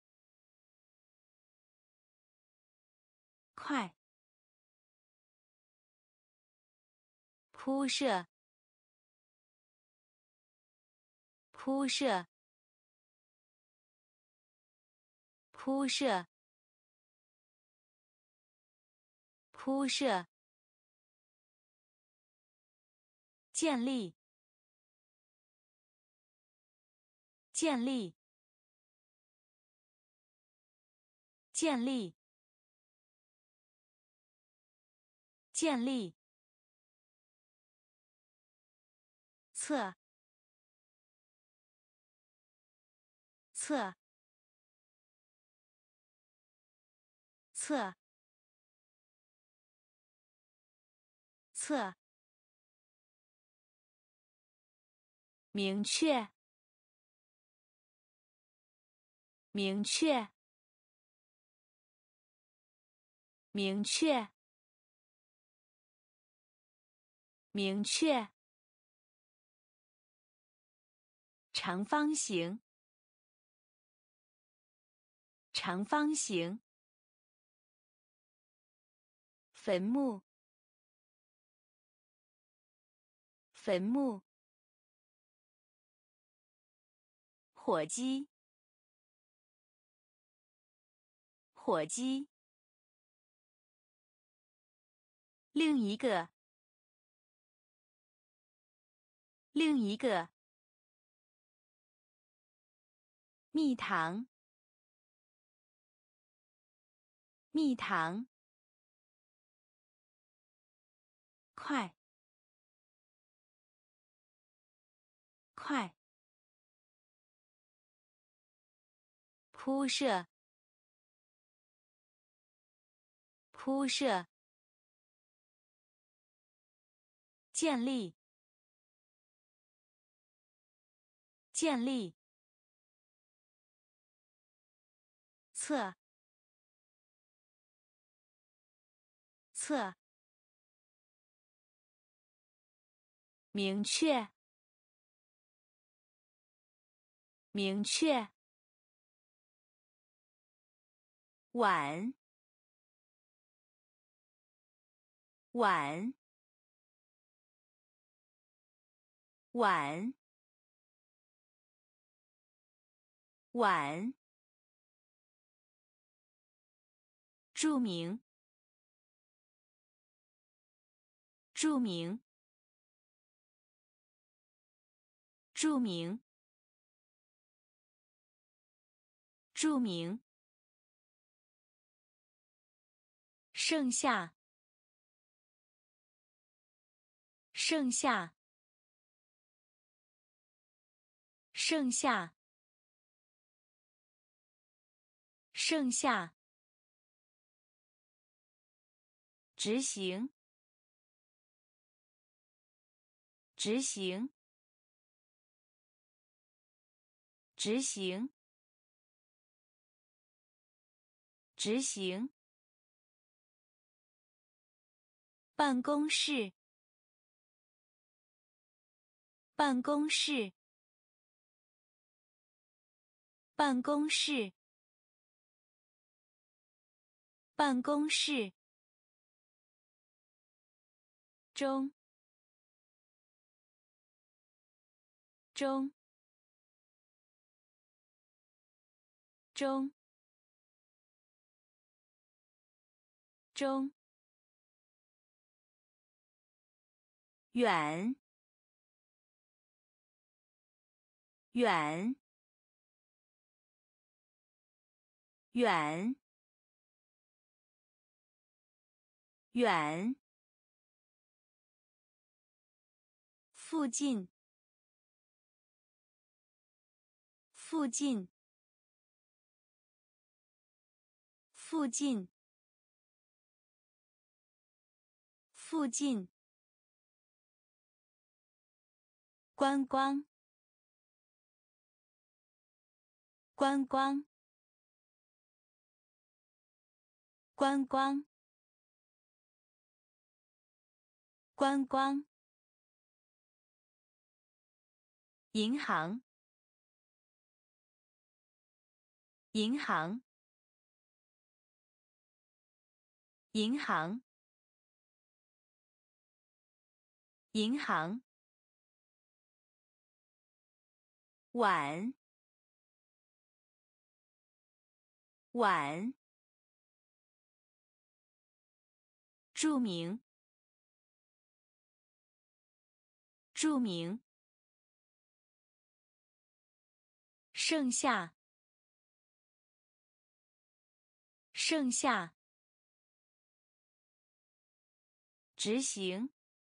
快，铺设，铺设，铺设，铺设，建立，建立，建立，建立，测，测，测，测，明确，明确，明确，明确，长方形，长方形，坟墓，坟墓，火鸡，火鸡，另一个，另一个，蜜糖，蜜糖，快，快，铺设，铺设，建立，建立，测，测，明确，明确，碗，碗，碗，碗，著名，著名，著名，著名，剩下，剩下，剩下，剩下，执行，执行，执行，执行，办公室，办公室，办公室，办公室，中，中，中，中，远，远，远，远，附近，附近，附近， 附近，观光，观光，观光，观光，银行，银行，银行，银行，碗，碗，著名，著名，剩下，剩下，执行，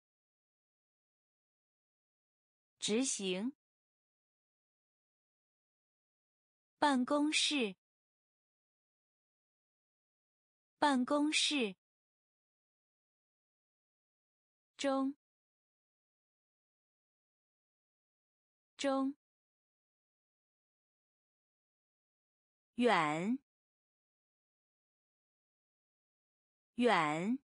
执行，办公室，办公室，中，中，远，远，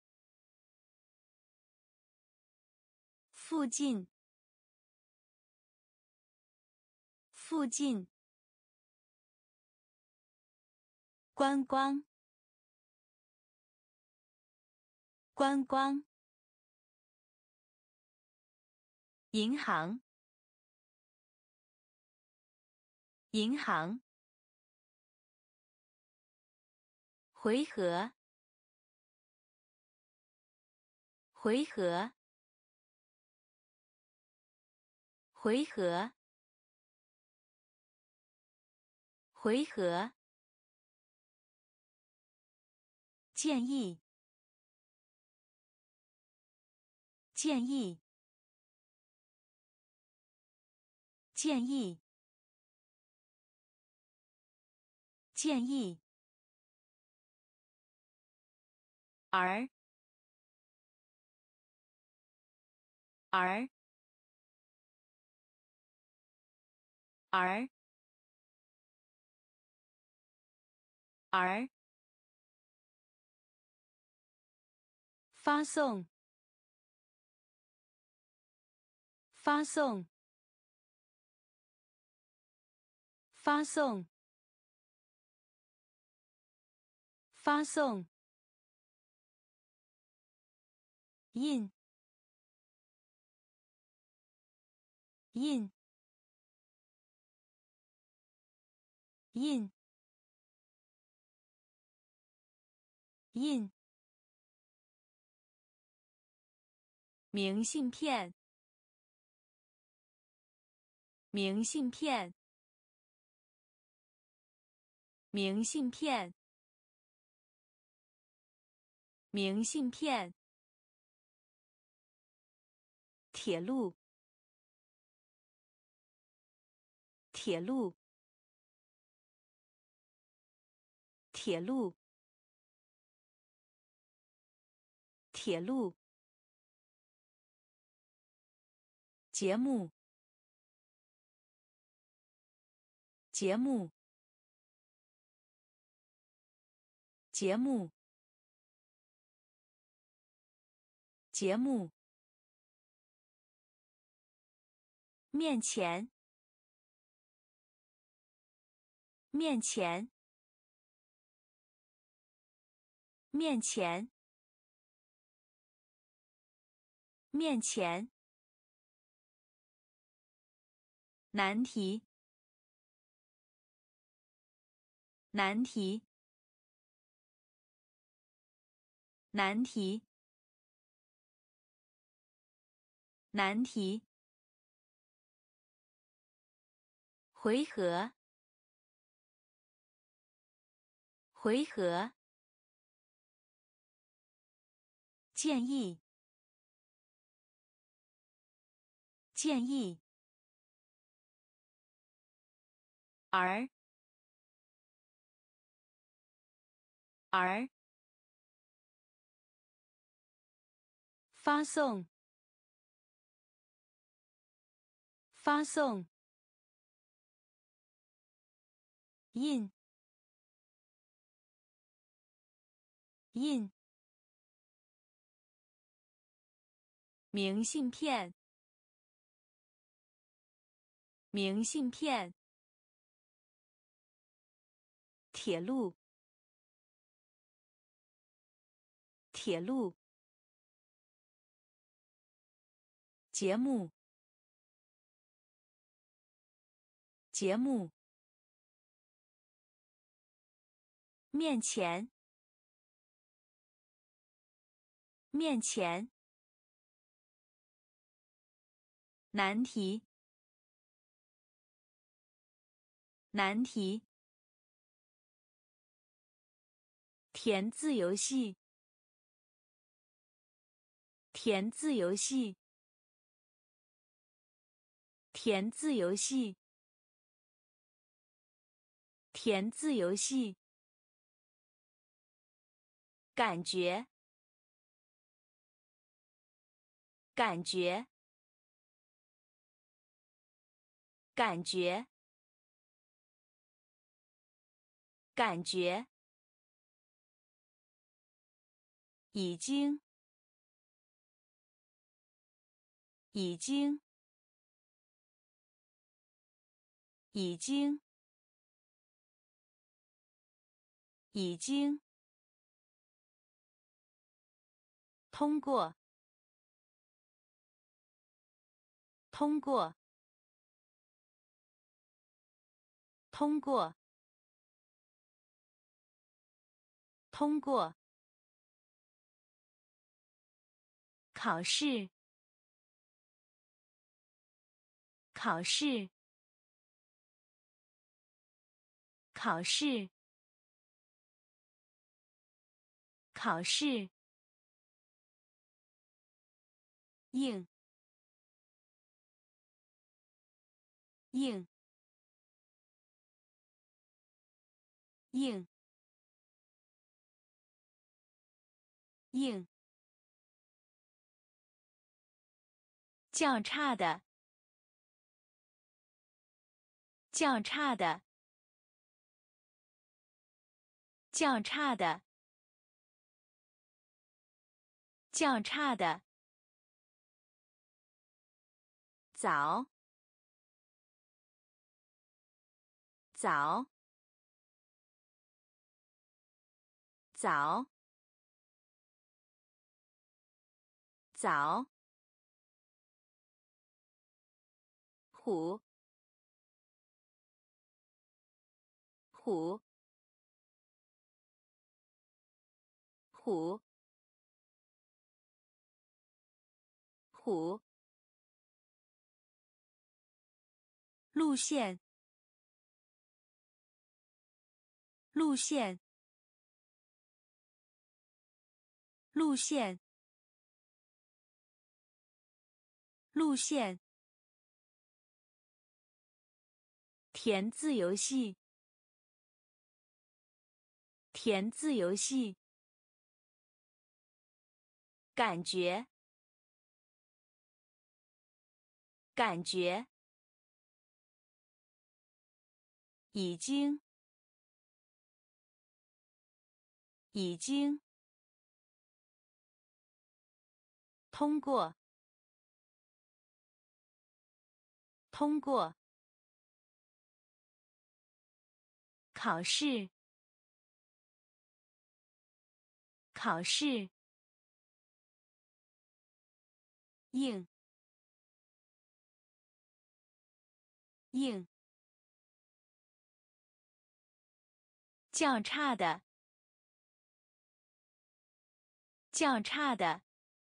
附近，附近，观光，观光，银行，银行，回合，回合，回合，回合，建议，建议，建议，建议，儿，儿，儿，儿，发送，发送，发送，发送，印，印，印，印，明信片，明信片，明信片，明信片，铁路，铁路，铁路，铁路，节目，节目，节目，节目，面前，面前，面前，面前，难题，难题，难题，难题，回合，回合，建议，建议，儿，儿， 发送，发送，印，印，明信片，明信片，铁路，铁路，节目，节目，面前，面前，难题，难题，填字游戏，填字游戏，填字游戏，填字游戏，感觉，感觉，感觉，感觉，已经，已经，已经，已经，通过，通过，通过，通过，考试，考试，考试，考试，应，应，应，应，较差的，较差的，较差的，较差的，早，早，早，早，虎，虎，虎，虎，路线，路线，路线，路线，填字游戏，填字游戏，感觉，感觉，已经，已经，通过，通过，考试，考试，应，应，较差的，较差的，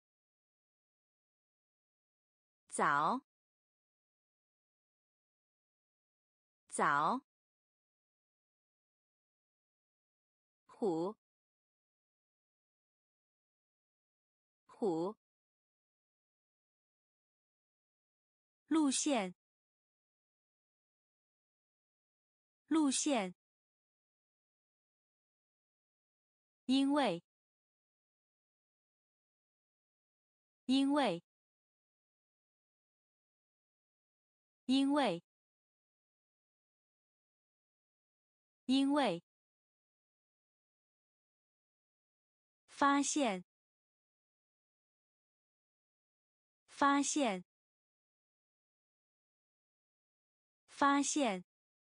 早，早，虎，虎，路线，路线，因为， 因为，因为，因为，发现，发现，发现，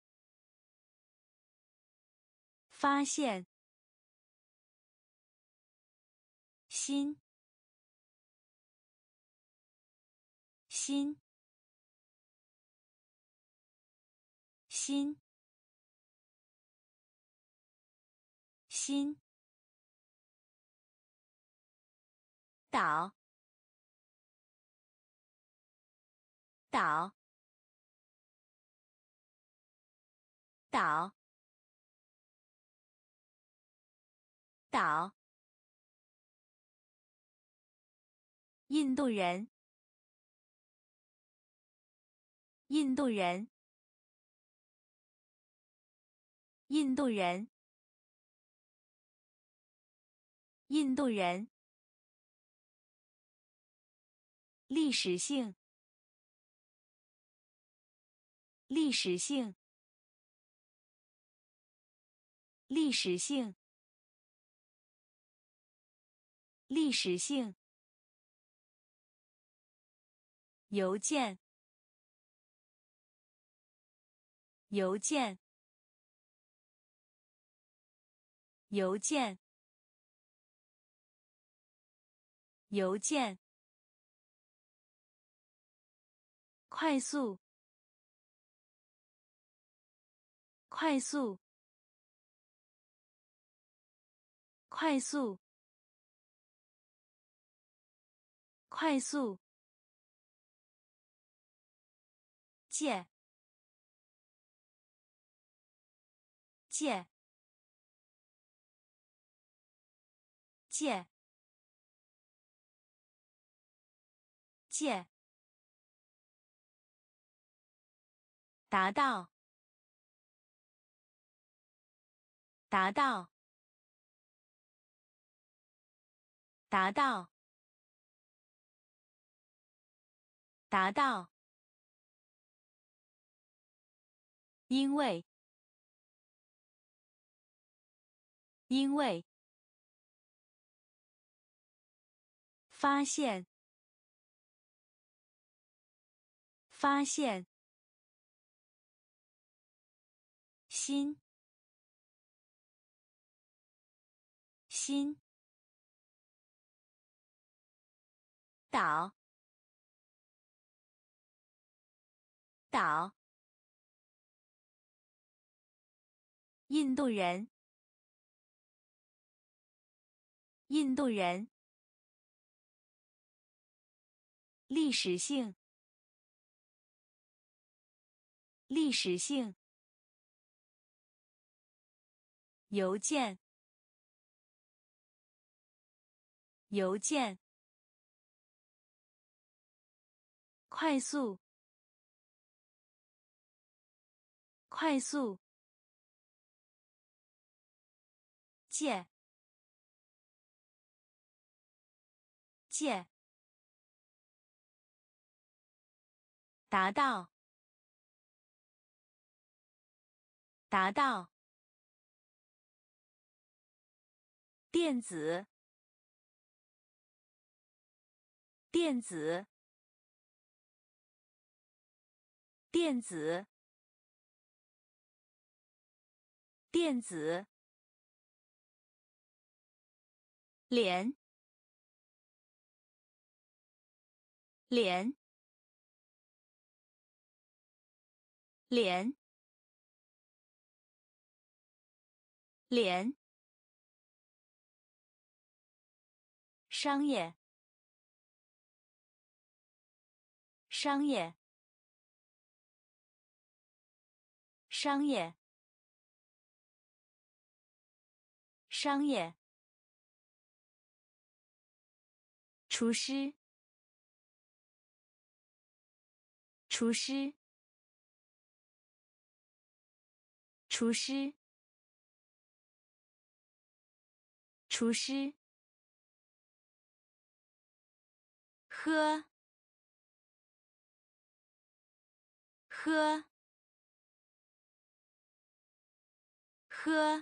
发现，心，心，心，心，岛，岛，岛，岛，印度人，印度人，印度人，印度人，历史性，历史性，历史性，历史性，邮件，邮件，邮件，邮件，快速，快速，快速，快速，借，借，借，借，达到，达到，达到，达到，因为，因为，发现，发现，心，心，岛，岛，印度人，印度人，历史性，历史性，邮件，邮件，快速，快速，借，借，达到，达到，电子，电子，电子，电子，脸，脸，脸，脸，商业，商业，商业，商业，厨师，厨师，厨师，厨师， 喝喝喝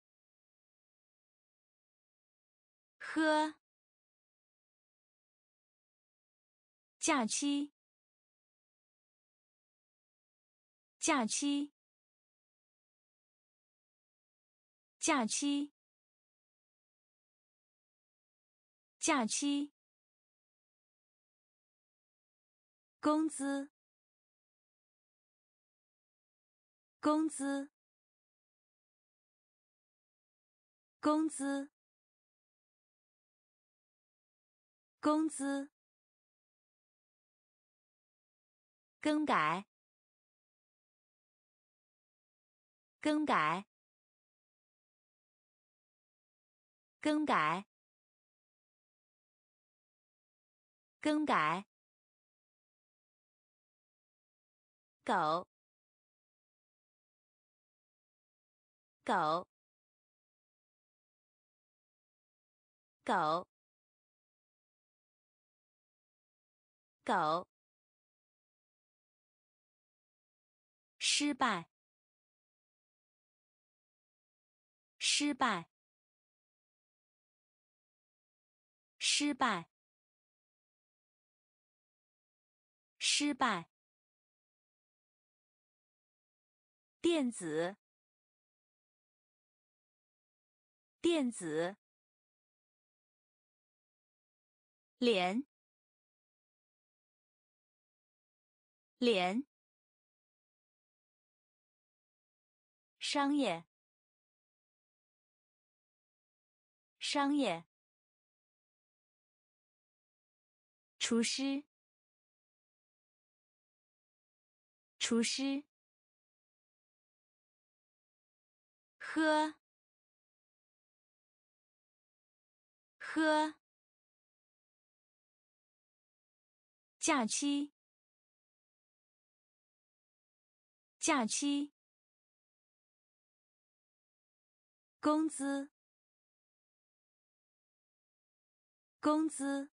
喝假期假期假期假期工资工资工资工资更改更改更改更改狗狗狗狗失败失败失败失败电子电子脸脸商业商业厨师厨师喝喝假期假期工资工资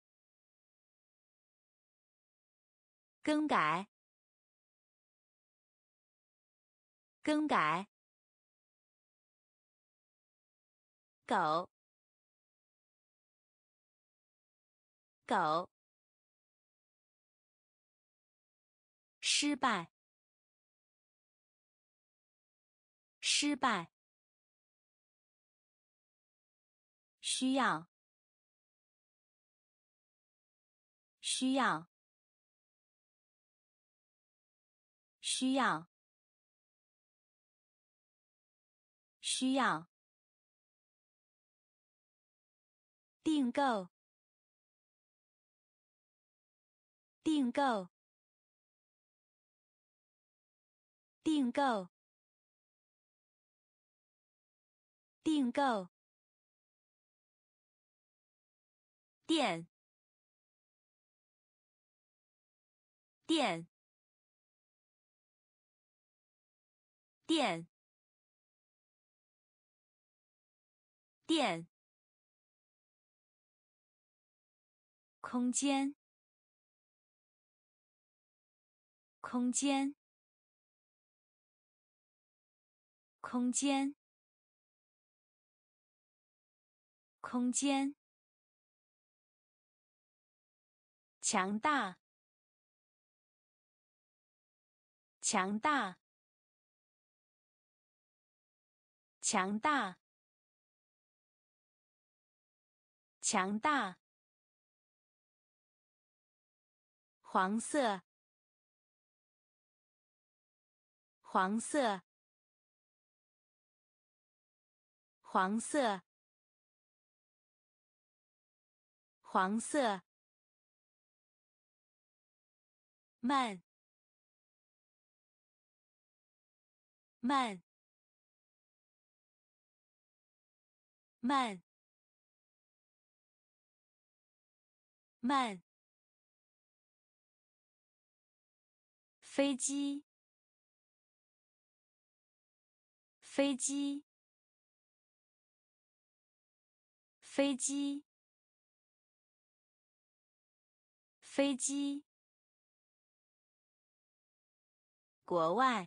更改更改狗狗失败失败需要需要需要需要订购订购订购订购电电电电空间空间空间空间强大强大强大强大黄色黄色黄色黄色慢慢慢慢飞机飞机飞机飞机，国外，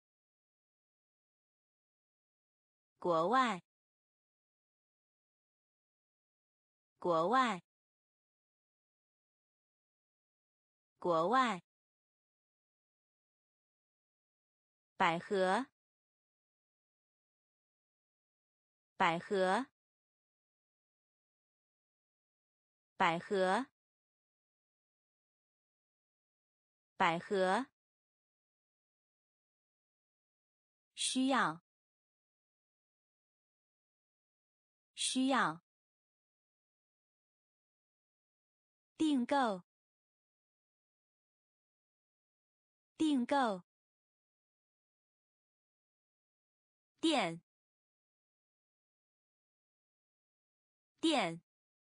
国外，国外，国外，百合，百合，百合，百合，需要，需要，订购，订购，店，店，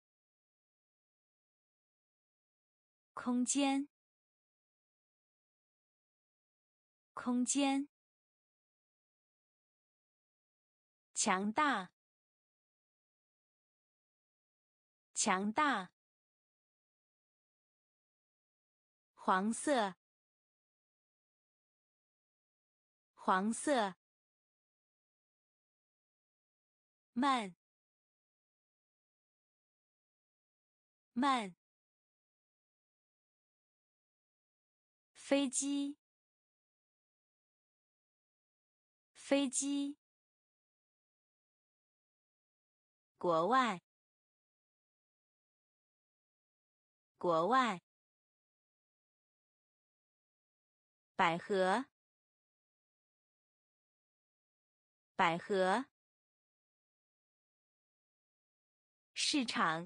空间，空间，强大，强大，黄色，黄色，慢，慢，飞机，飞机，国外，国外，百合，百合，市场，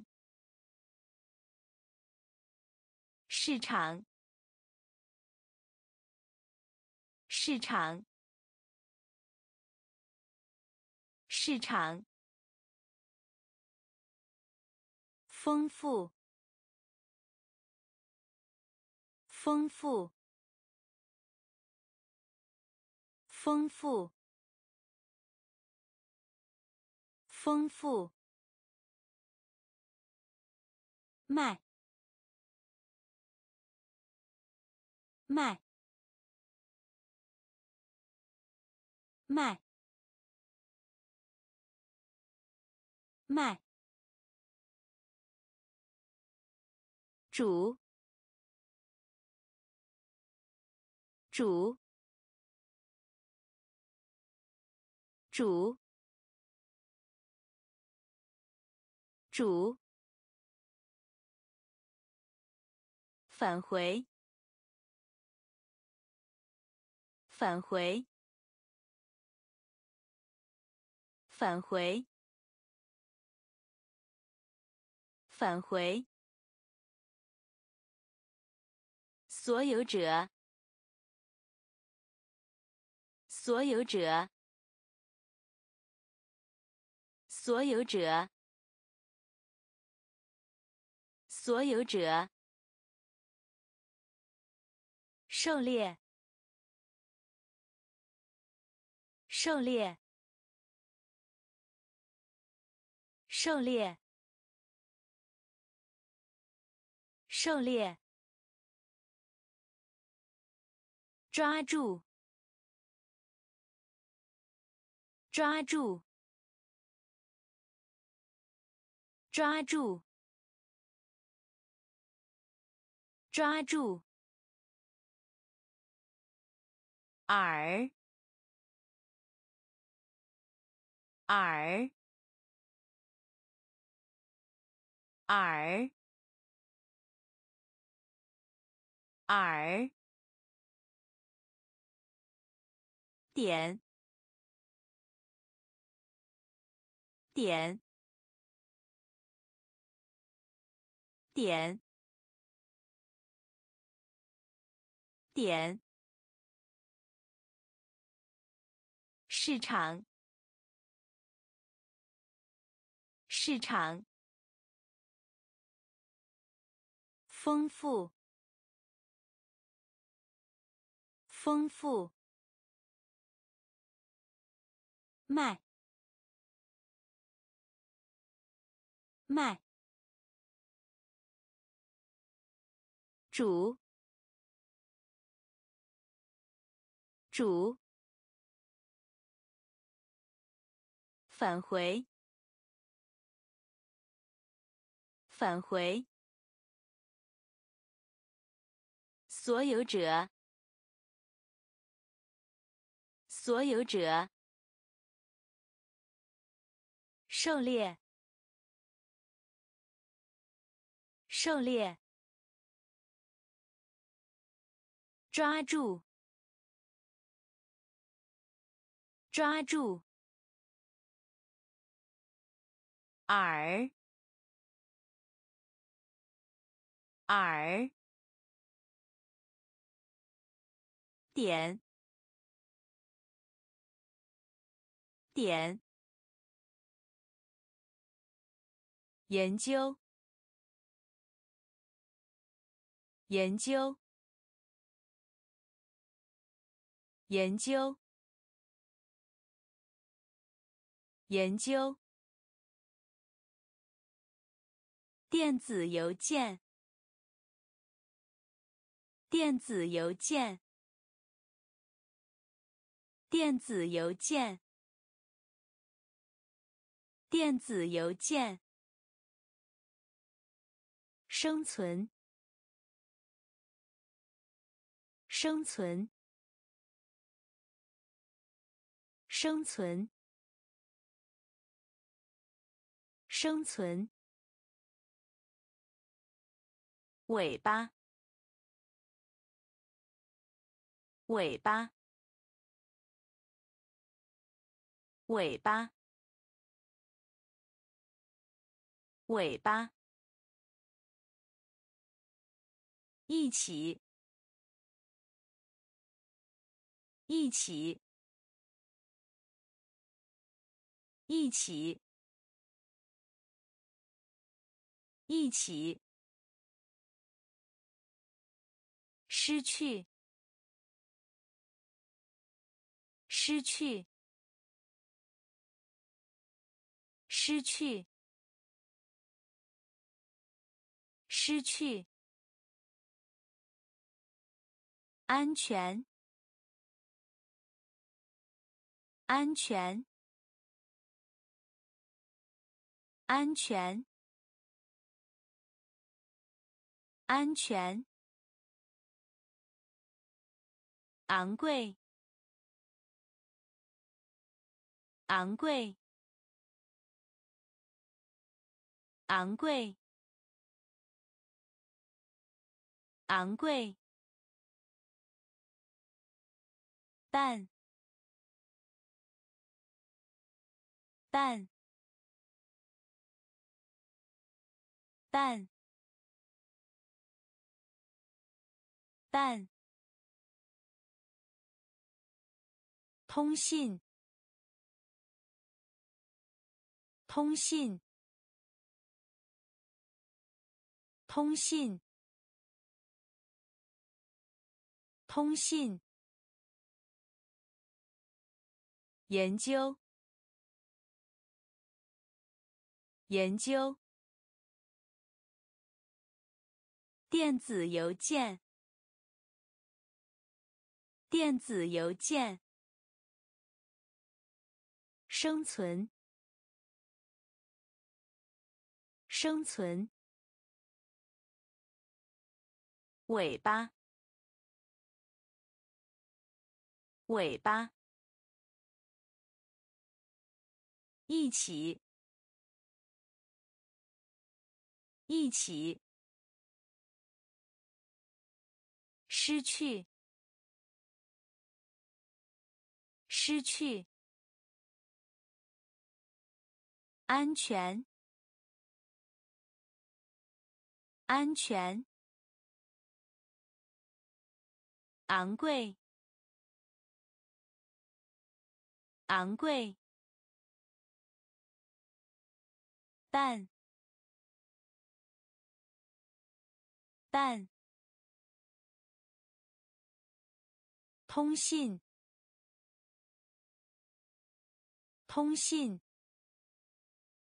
市场，市场，市场，丰富，丰富，丰富，丰富，卖，卖，卖，卖，煮，煮，煮，煮，返回，返回，返回，返回，所有者，所有者，所有者，所有者，狩猎，狩猎，狩猎，狩猎，抓住，抓住，抓住，抓住，耳，耳，耳，耳，点，点，点，点，市场，市场，丰富，丰富，卖，卖， 主主返回返回所有者所有者狩猎狩猎抓住抓住耳耳点点研究研究研究研究电子邮件电子邮件电子邮件电子邮件生存生存生存生存尾巴尾巴尾巴尾巴一起一起一起一起失去失去失去失去安全安全安全安全昂贵昂贵昂贵昂贵但但但但通信通信通信通信研究研究电子邮件电子邮件生存生存尾巴尾巴一起一起失去失去安全安全昂贵昂贵但但通信通信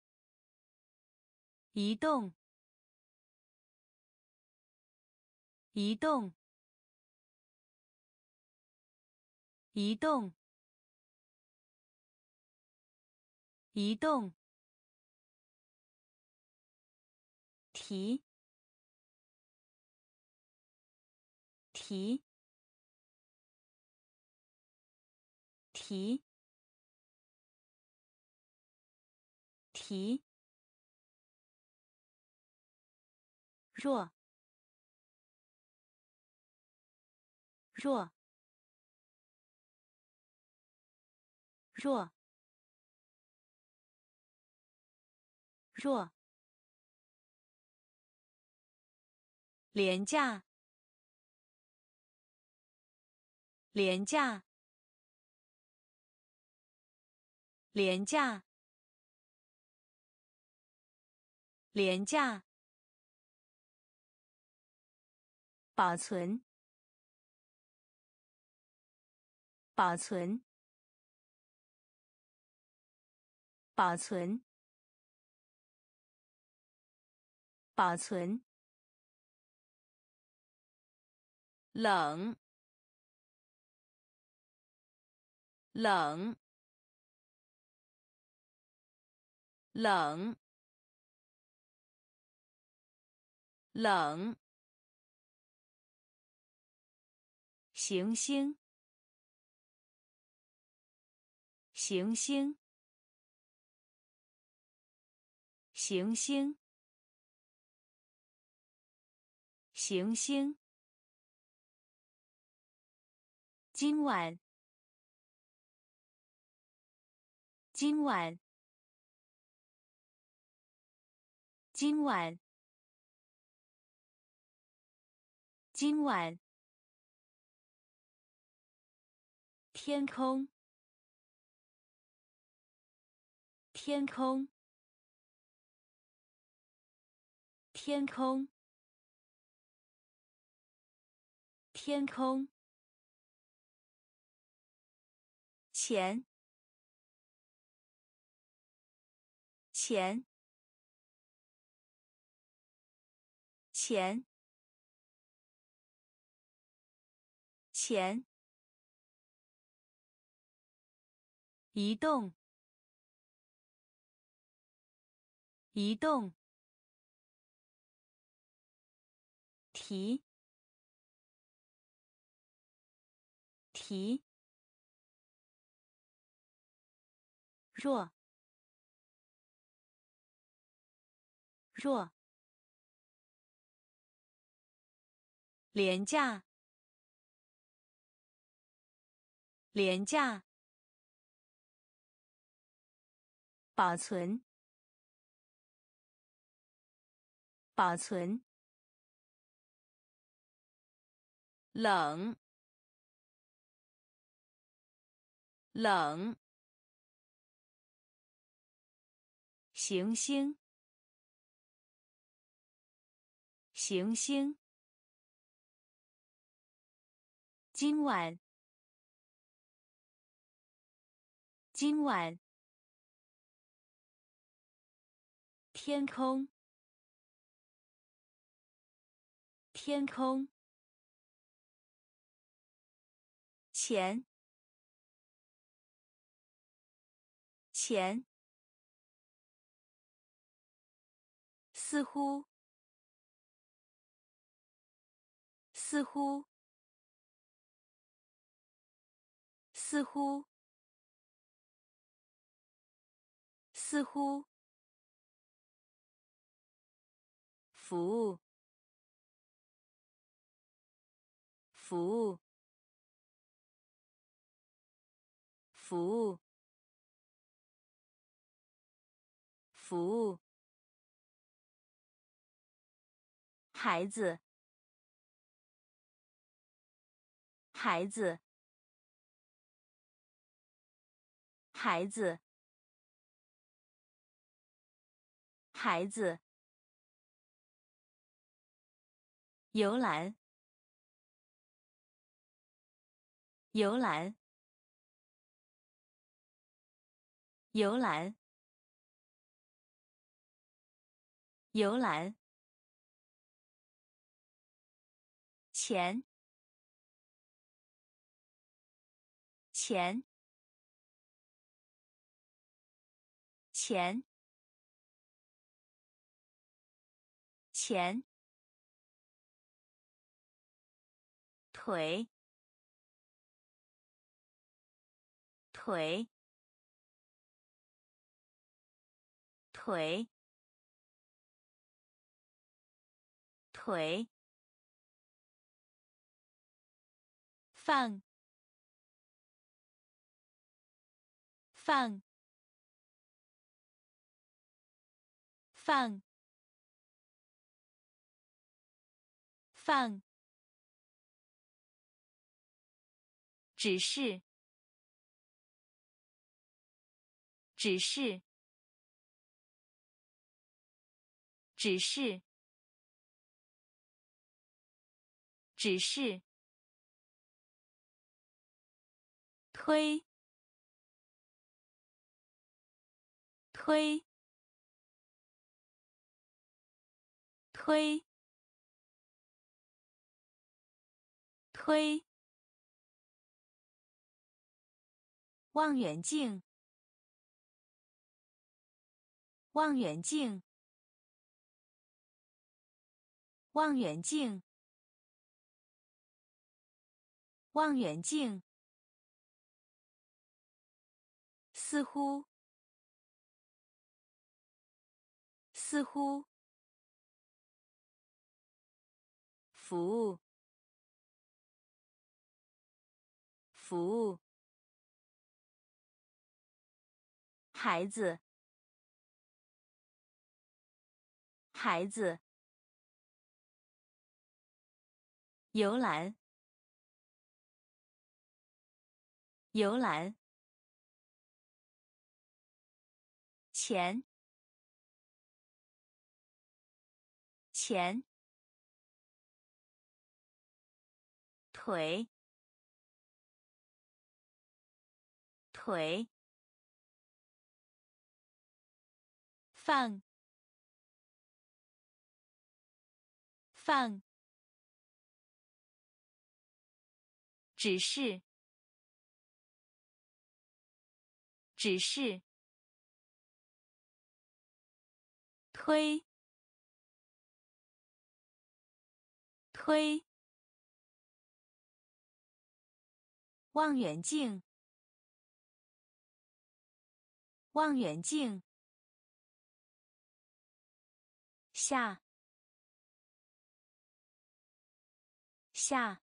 移动移动，移动，移动。提，提，提，提。弱，弱，弱，弱。廉价，廉价，廉价，廉价。保存，保存，保存，保存。冷，冷，冷，冷。行星，行星，行星，行星。今晚，今晚，今晚，今晚。天空，天空，天空，天空。钱，钱，钱，钱。移动，移动。提，提。弱，弱。廉价，廉价。保存，保存。冷，冷。行星，行星。今晚，今晚。天空，天空。钱，钱。似乎，似乎，似乎，似乎。服务，服务，服务，服务。孩子，孩子，孩子，孩子。游览，游览，游览，游览。 钱钱钱钱腿腿腿腿放放放放指示指示指示指示推推推推望远镜望远镜望远镜望远镜似乎似乎服务服务孩子孩子游览游览钱钱腿腿放放指示指示推推望远镜望远镜下下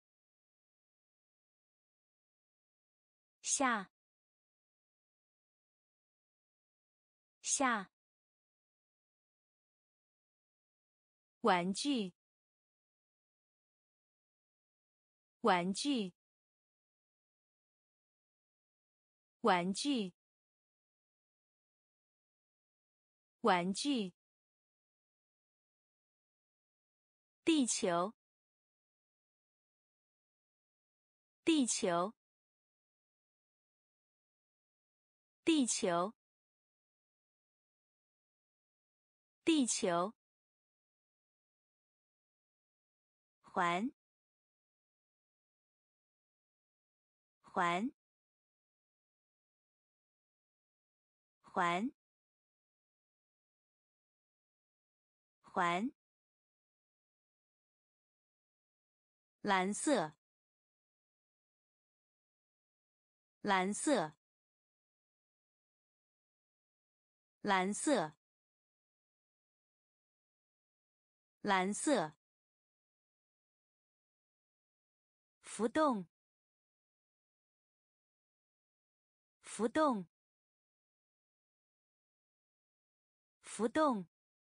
下下玩具玩具玩具玩具地球地球地球地球环环环环蓝色蓝色蓝色蓝色浮动浮动浮动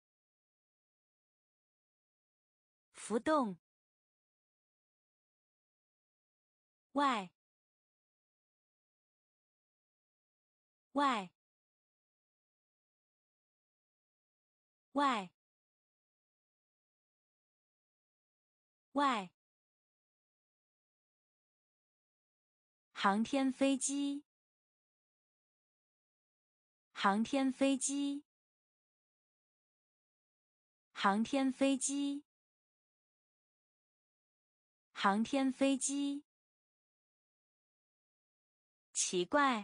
浮动外外外外航天飞机航天飞机航天飞机航天飞机。奇怪，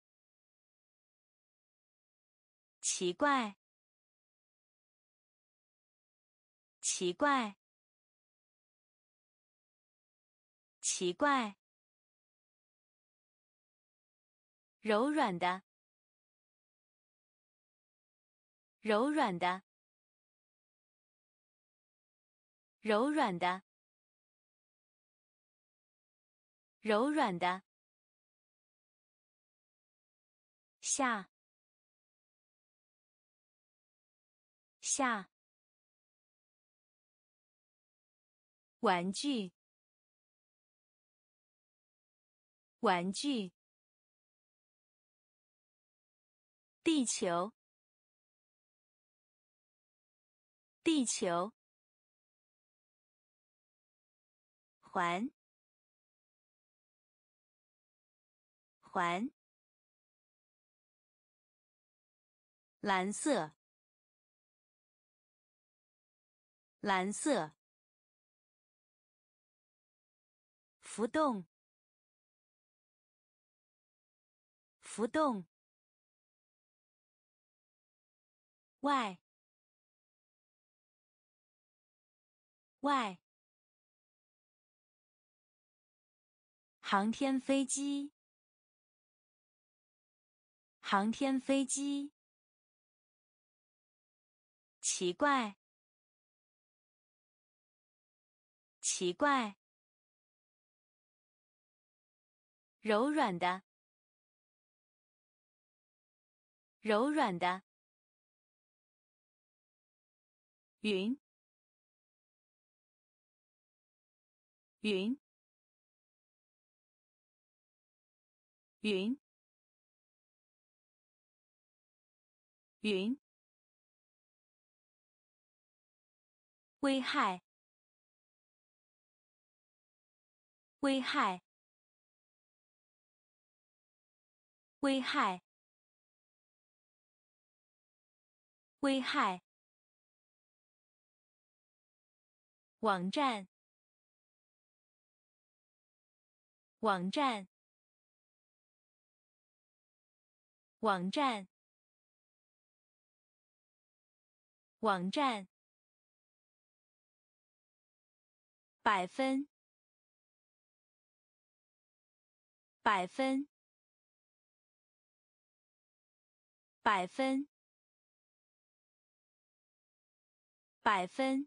奇怪，奇怪，奇怪。柔软的，柔软的，柔软的，柔软的。下，下。玩具，玩具。地球，地球。环，环。蓝色，蓝色。浮动，浮动。外，外。航天飞机，航天飞机。奇怪，奇怪。柔软的，柔软的。云，云，云，云。危害，危害，危害，危害。网站，网站，网站，网站。百分，百分，百分，百分。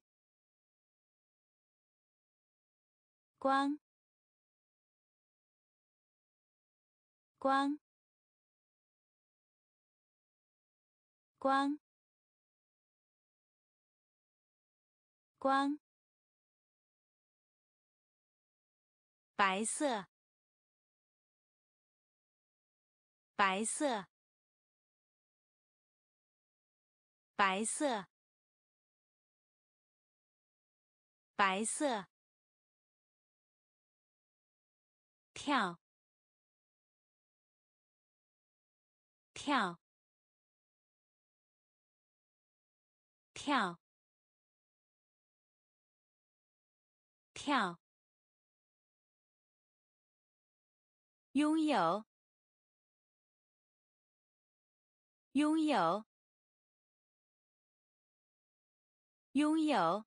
光，光，光，光。白色，白色，白色，白色。跳，跳，跳，跳。拥有，拥有，拥有，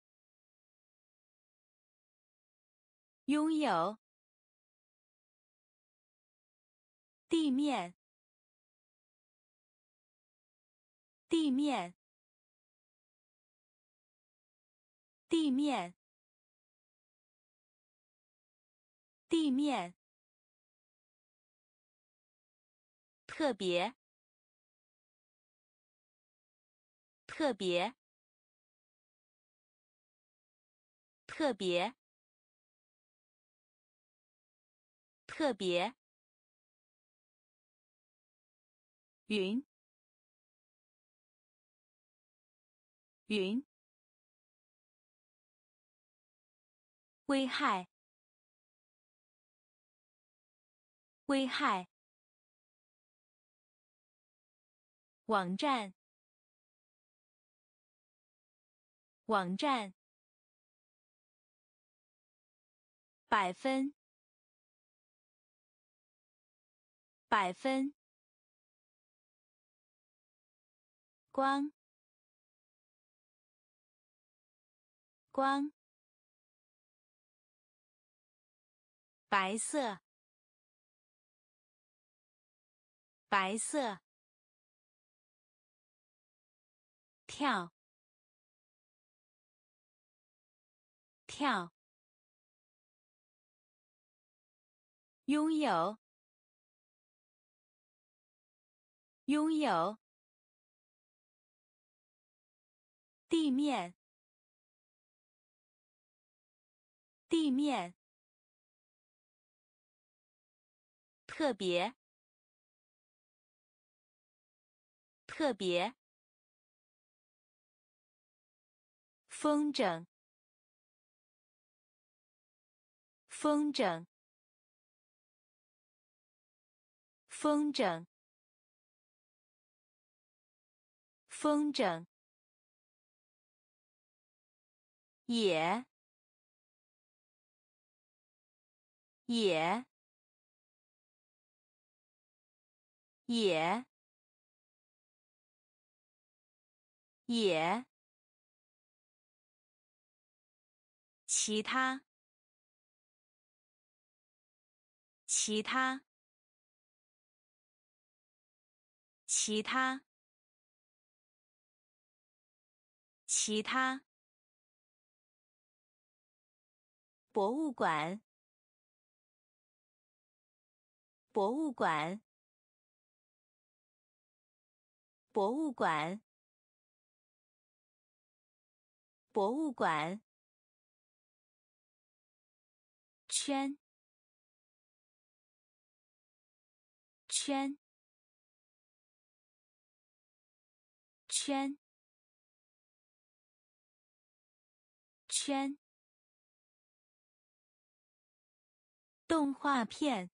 拥有。地面，地面，地面，地面。特别，特别，特别，特别。云，云。危害，危害。网站，网站。 百分，百分，光，光，白色，白色，跳，跳，拥有，拥有，地面，地面，特别，特别，风筝，风筝，风筝，风筝，也，也，也，也，其他，其他，其他，其他，博物馆，博物馆，博物馆，博物馆，圈，圈，圈，圈，动画片，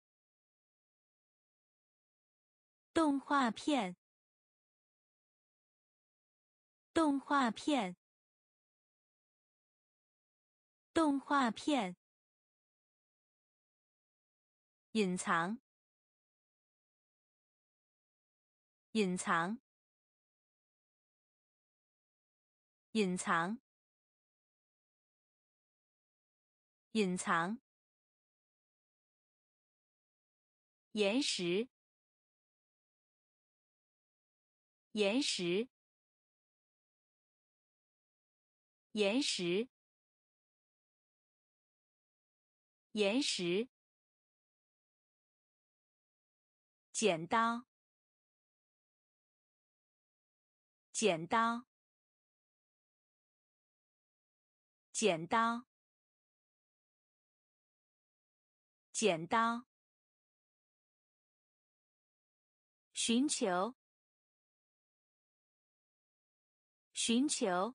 动画片，动画片，动画片，隐藏，隐藏，隐藏，隐藏，岩石，岩石，岩石，岩石，剪刀，剪刀，剪刀，剪刀，寻求，寻求，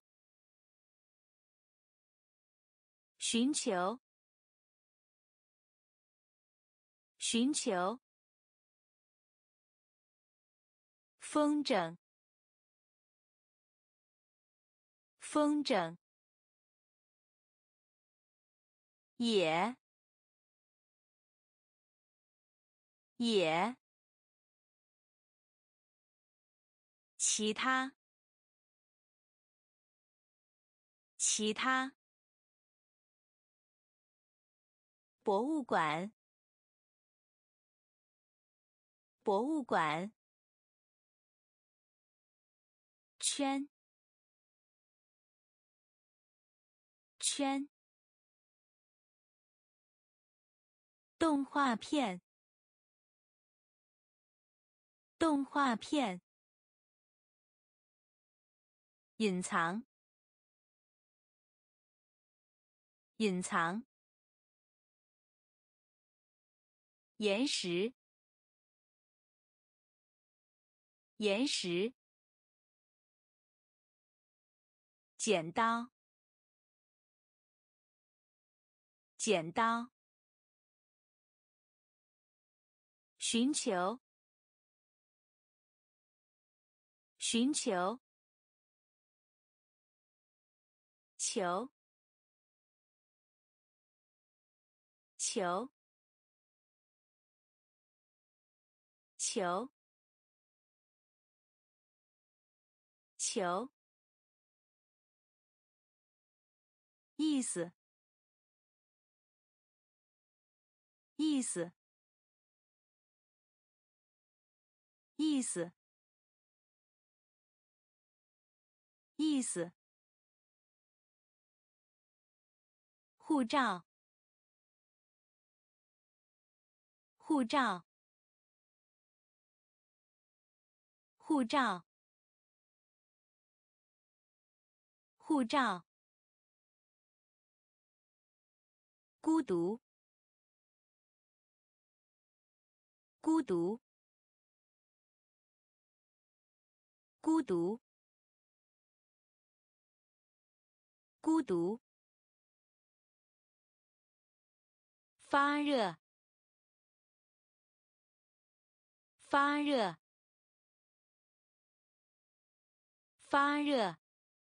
寻求，寻求，风筝，风筝，也，也，其他，其他，博物馆，博物馆，圈，圈，动画片，动画片，隐藏，隐藏，岩石，岩石，剪刀，剪刀，寻求，寻求，球， 球，球，球，意思，意思，意思，意思。护照，护照，护照，护照。孤独，孤独，孤独，孤独。发热，发热，发热，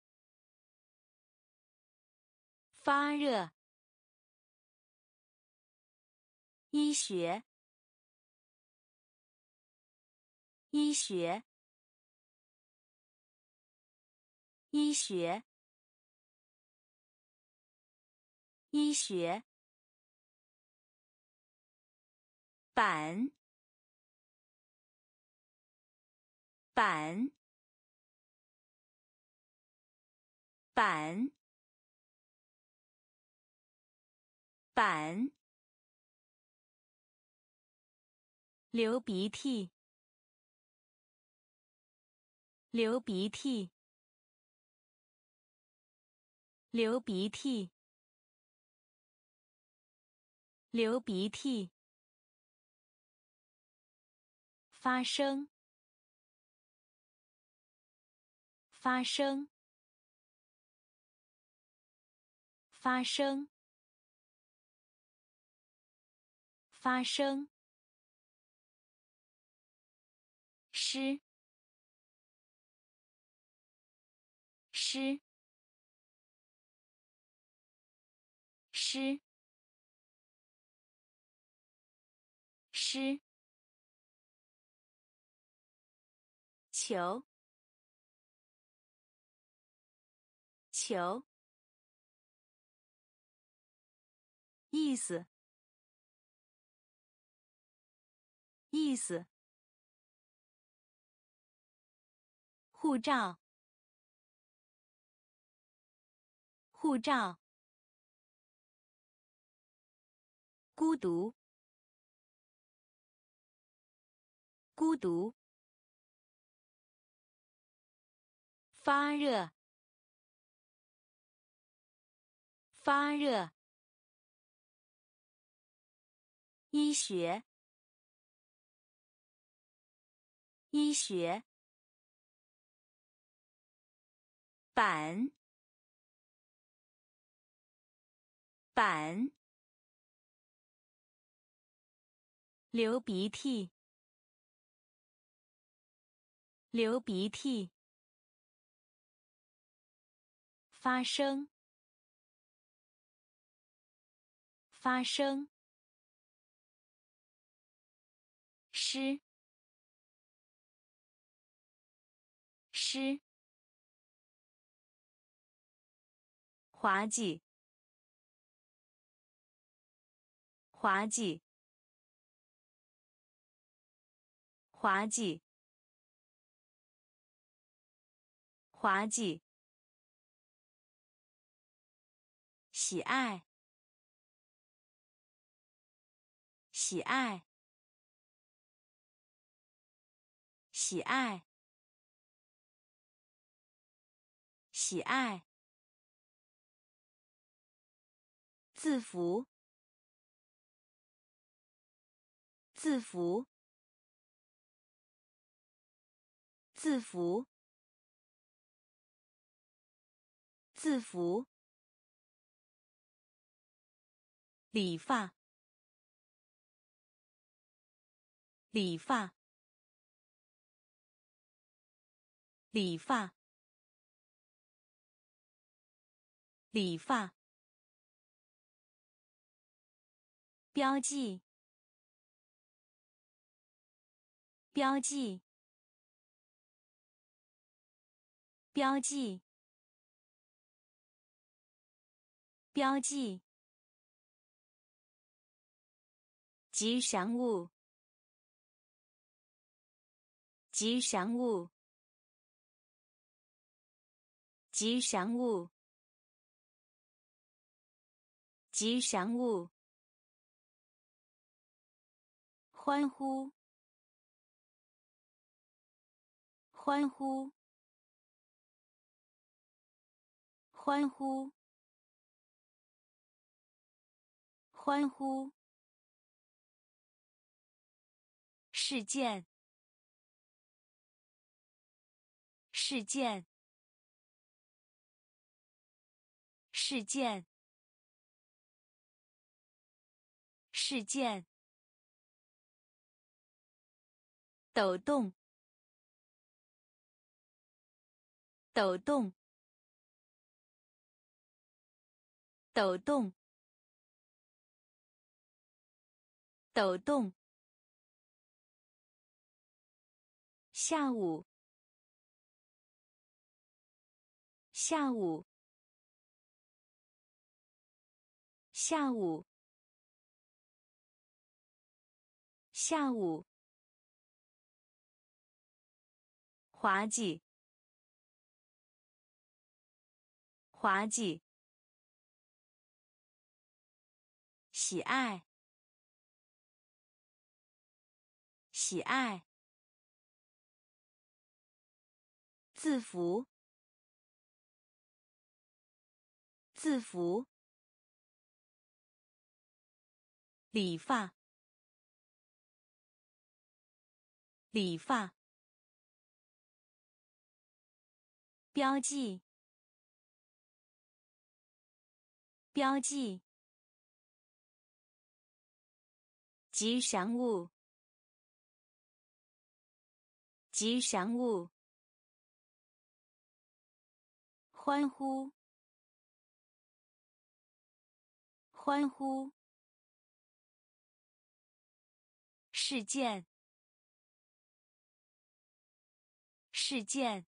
发热。医学，医学，医学，医学。板，板，板，板。流鼻涕，流鼻涕，流鼻涕，流鼻涕。发生，发生，发生，发生。湿，湿，湿，湿。球，球，意思，意思。护照，护照。孤独，孤独。发热，发热。医学，医学。板，板。流鼻涕，流鼻涕。发生，发生。湿，湿。滑稽，滑稽，滑稽，滑稽。喜爱，喜爱，喜爱，喜爱。字符，字符，字符，字符。理发，理发，理发，理发。 标记，标记，标记，标记。吉祥物，吉祥物，吉祥物，吉祥物。欢呼，欢呼，欢呼，欢呼。事件，事件，事件，事件。抖动，抖动，抖动，抖动。下午，下午，下午，下午。滑稽，滑稽。喜爱，喜爱。字符，字符。理发，理发。标记，标记。吉祥物，吉祥物。欢呼，欢呼。事件，事件。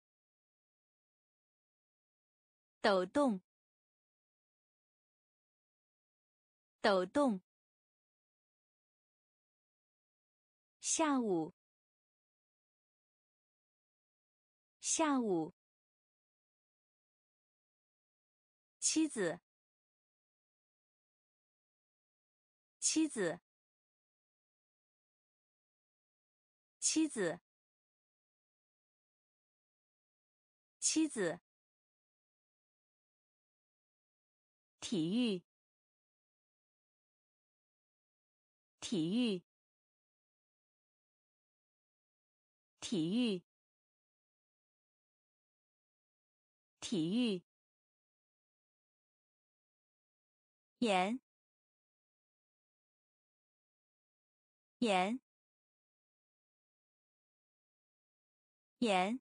抖动，抖动。下午，下午。妻子，妻子，妻子，妻子。体育，体育，体育，体育。盐，盐，盐，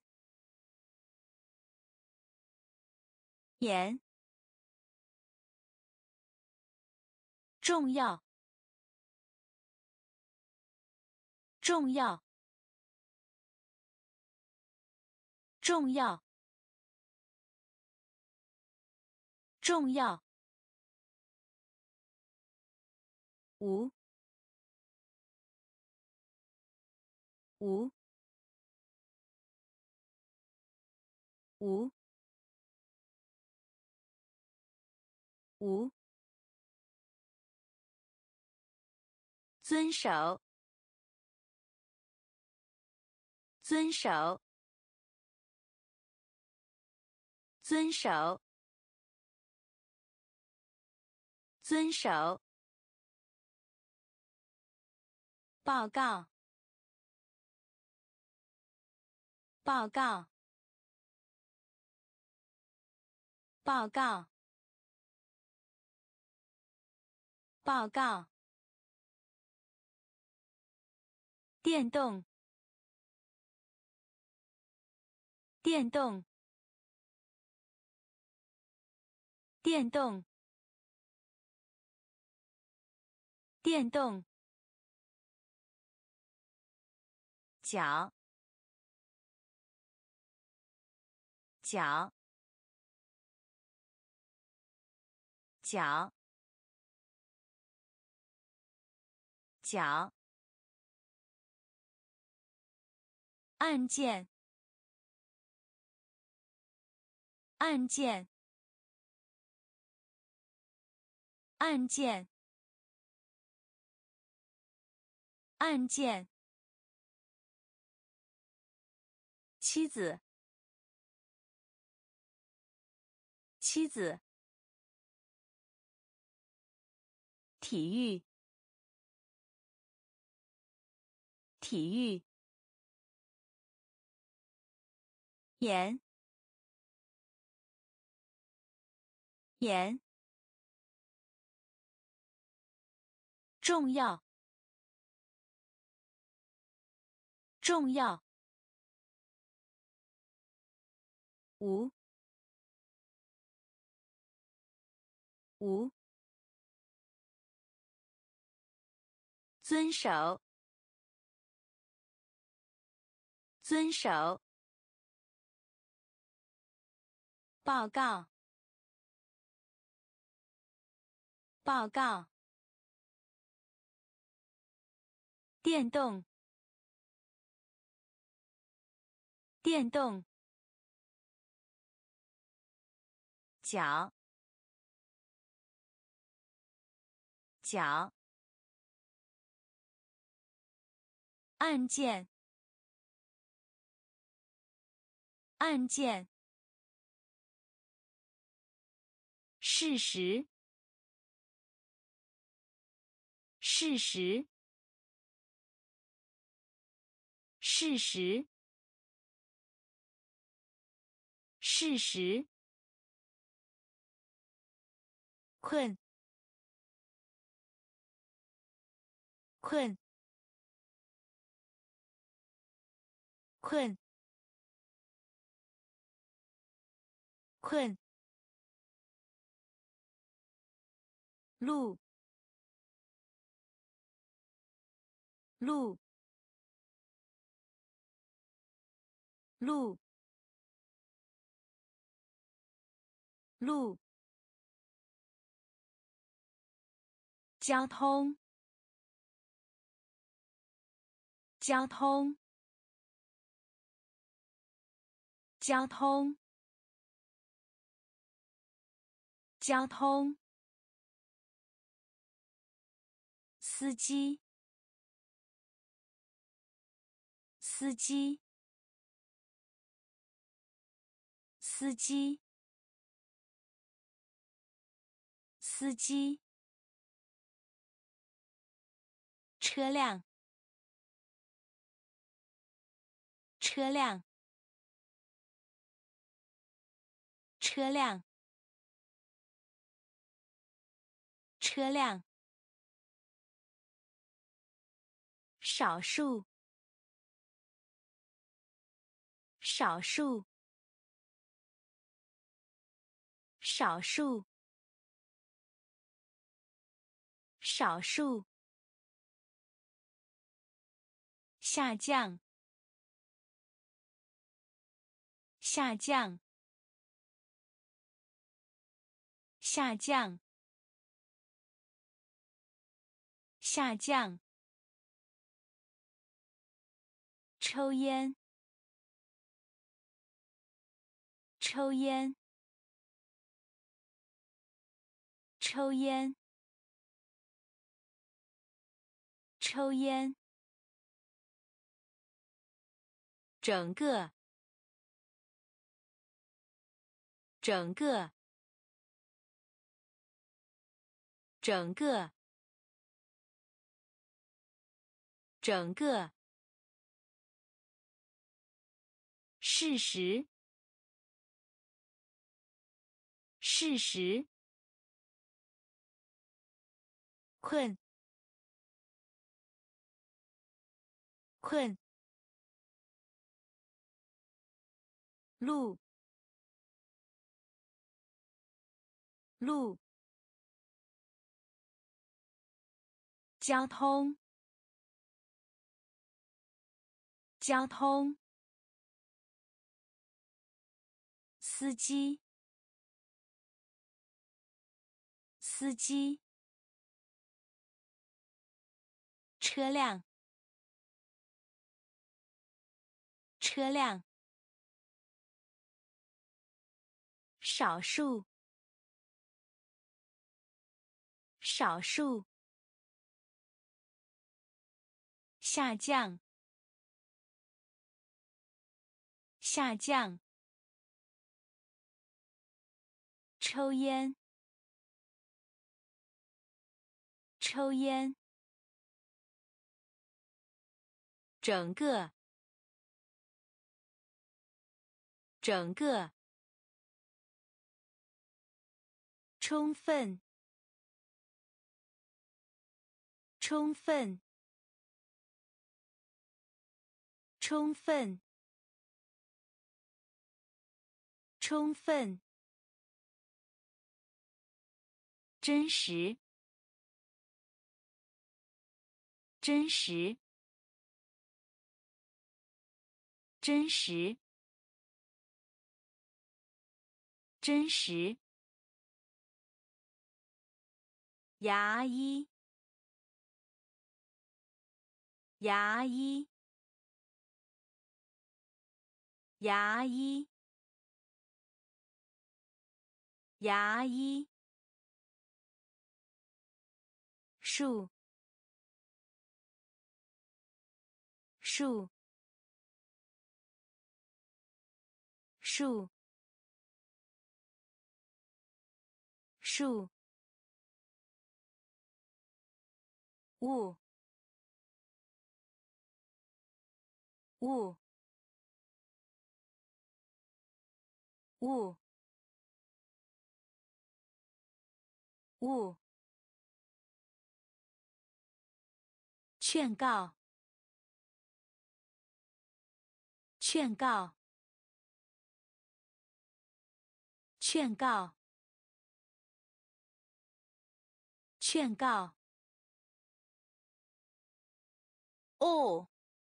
盐。重要，重要，重要，重要。无，无，无，无。遵守，遵守，遵守，遵守。报告，报告，报告，报告。电动，电动，电动， 电动，脚，脚，脚，脚，按键，按键，按键，按键，妻子，妻子，体育，体育，盐，盐，重要，重要，无，无，遵守，遵守，报告，报告，电动，电动，脚，脚，按键，按键，事实，事实，事实，事实，困，困，困，困，路，路，路，路，交通，交通，交通，交通，司机，司机，司机，司机，车辆，车辆，车辆，车辆，少数，少数，少数，少数，下降，下降，下降，下降，抽烟，抽烟，抽烟，抽烟，整个，整个，整个，整个，事实，事实，困，困，路，路， 交通，交通，司机，司机，车辆，车辆，少数，少数，下降，下降，抽烟，抽烟，整个，整个，充分，充分，充分，充分，真实，真实，真实，真实，牙医，牙医，牙医，牙医，树，树，树，树，物，物，物，物，劝告，劝告，劝告，劝告，哦，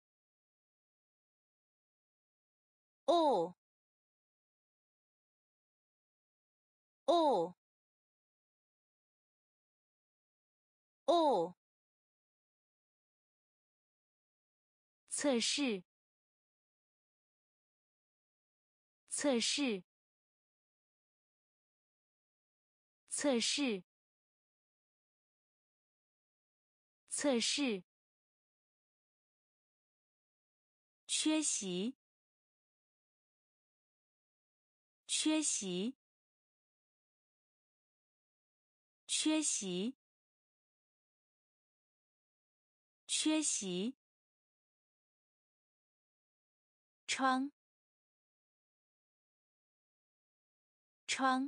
哦，哦，哦，测试，测试，测试，测试，缺席，缺席，缺席，缺席，窗，窗，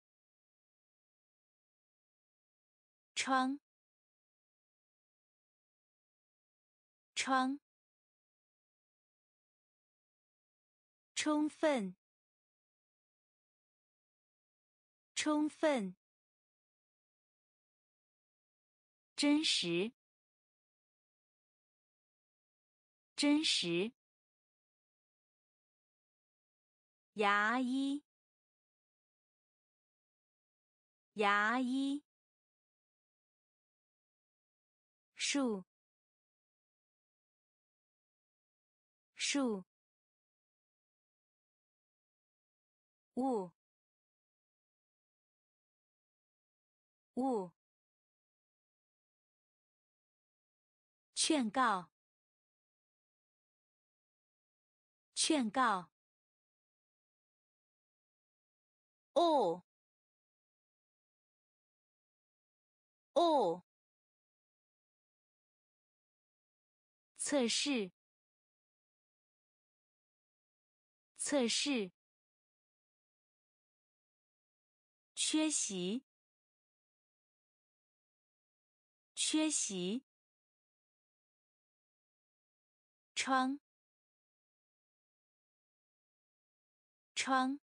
窗，窗，充分，充分，真实，真实，牙医，牙医，树，树，物，物，劝告，劝告，哦，哦，测试，测试，缺席，缺席，窗，窗，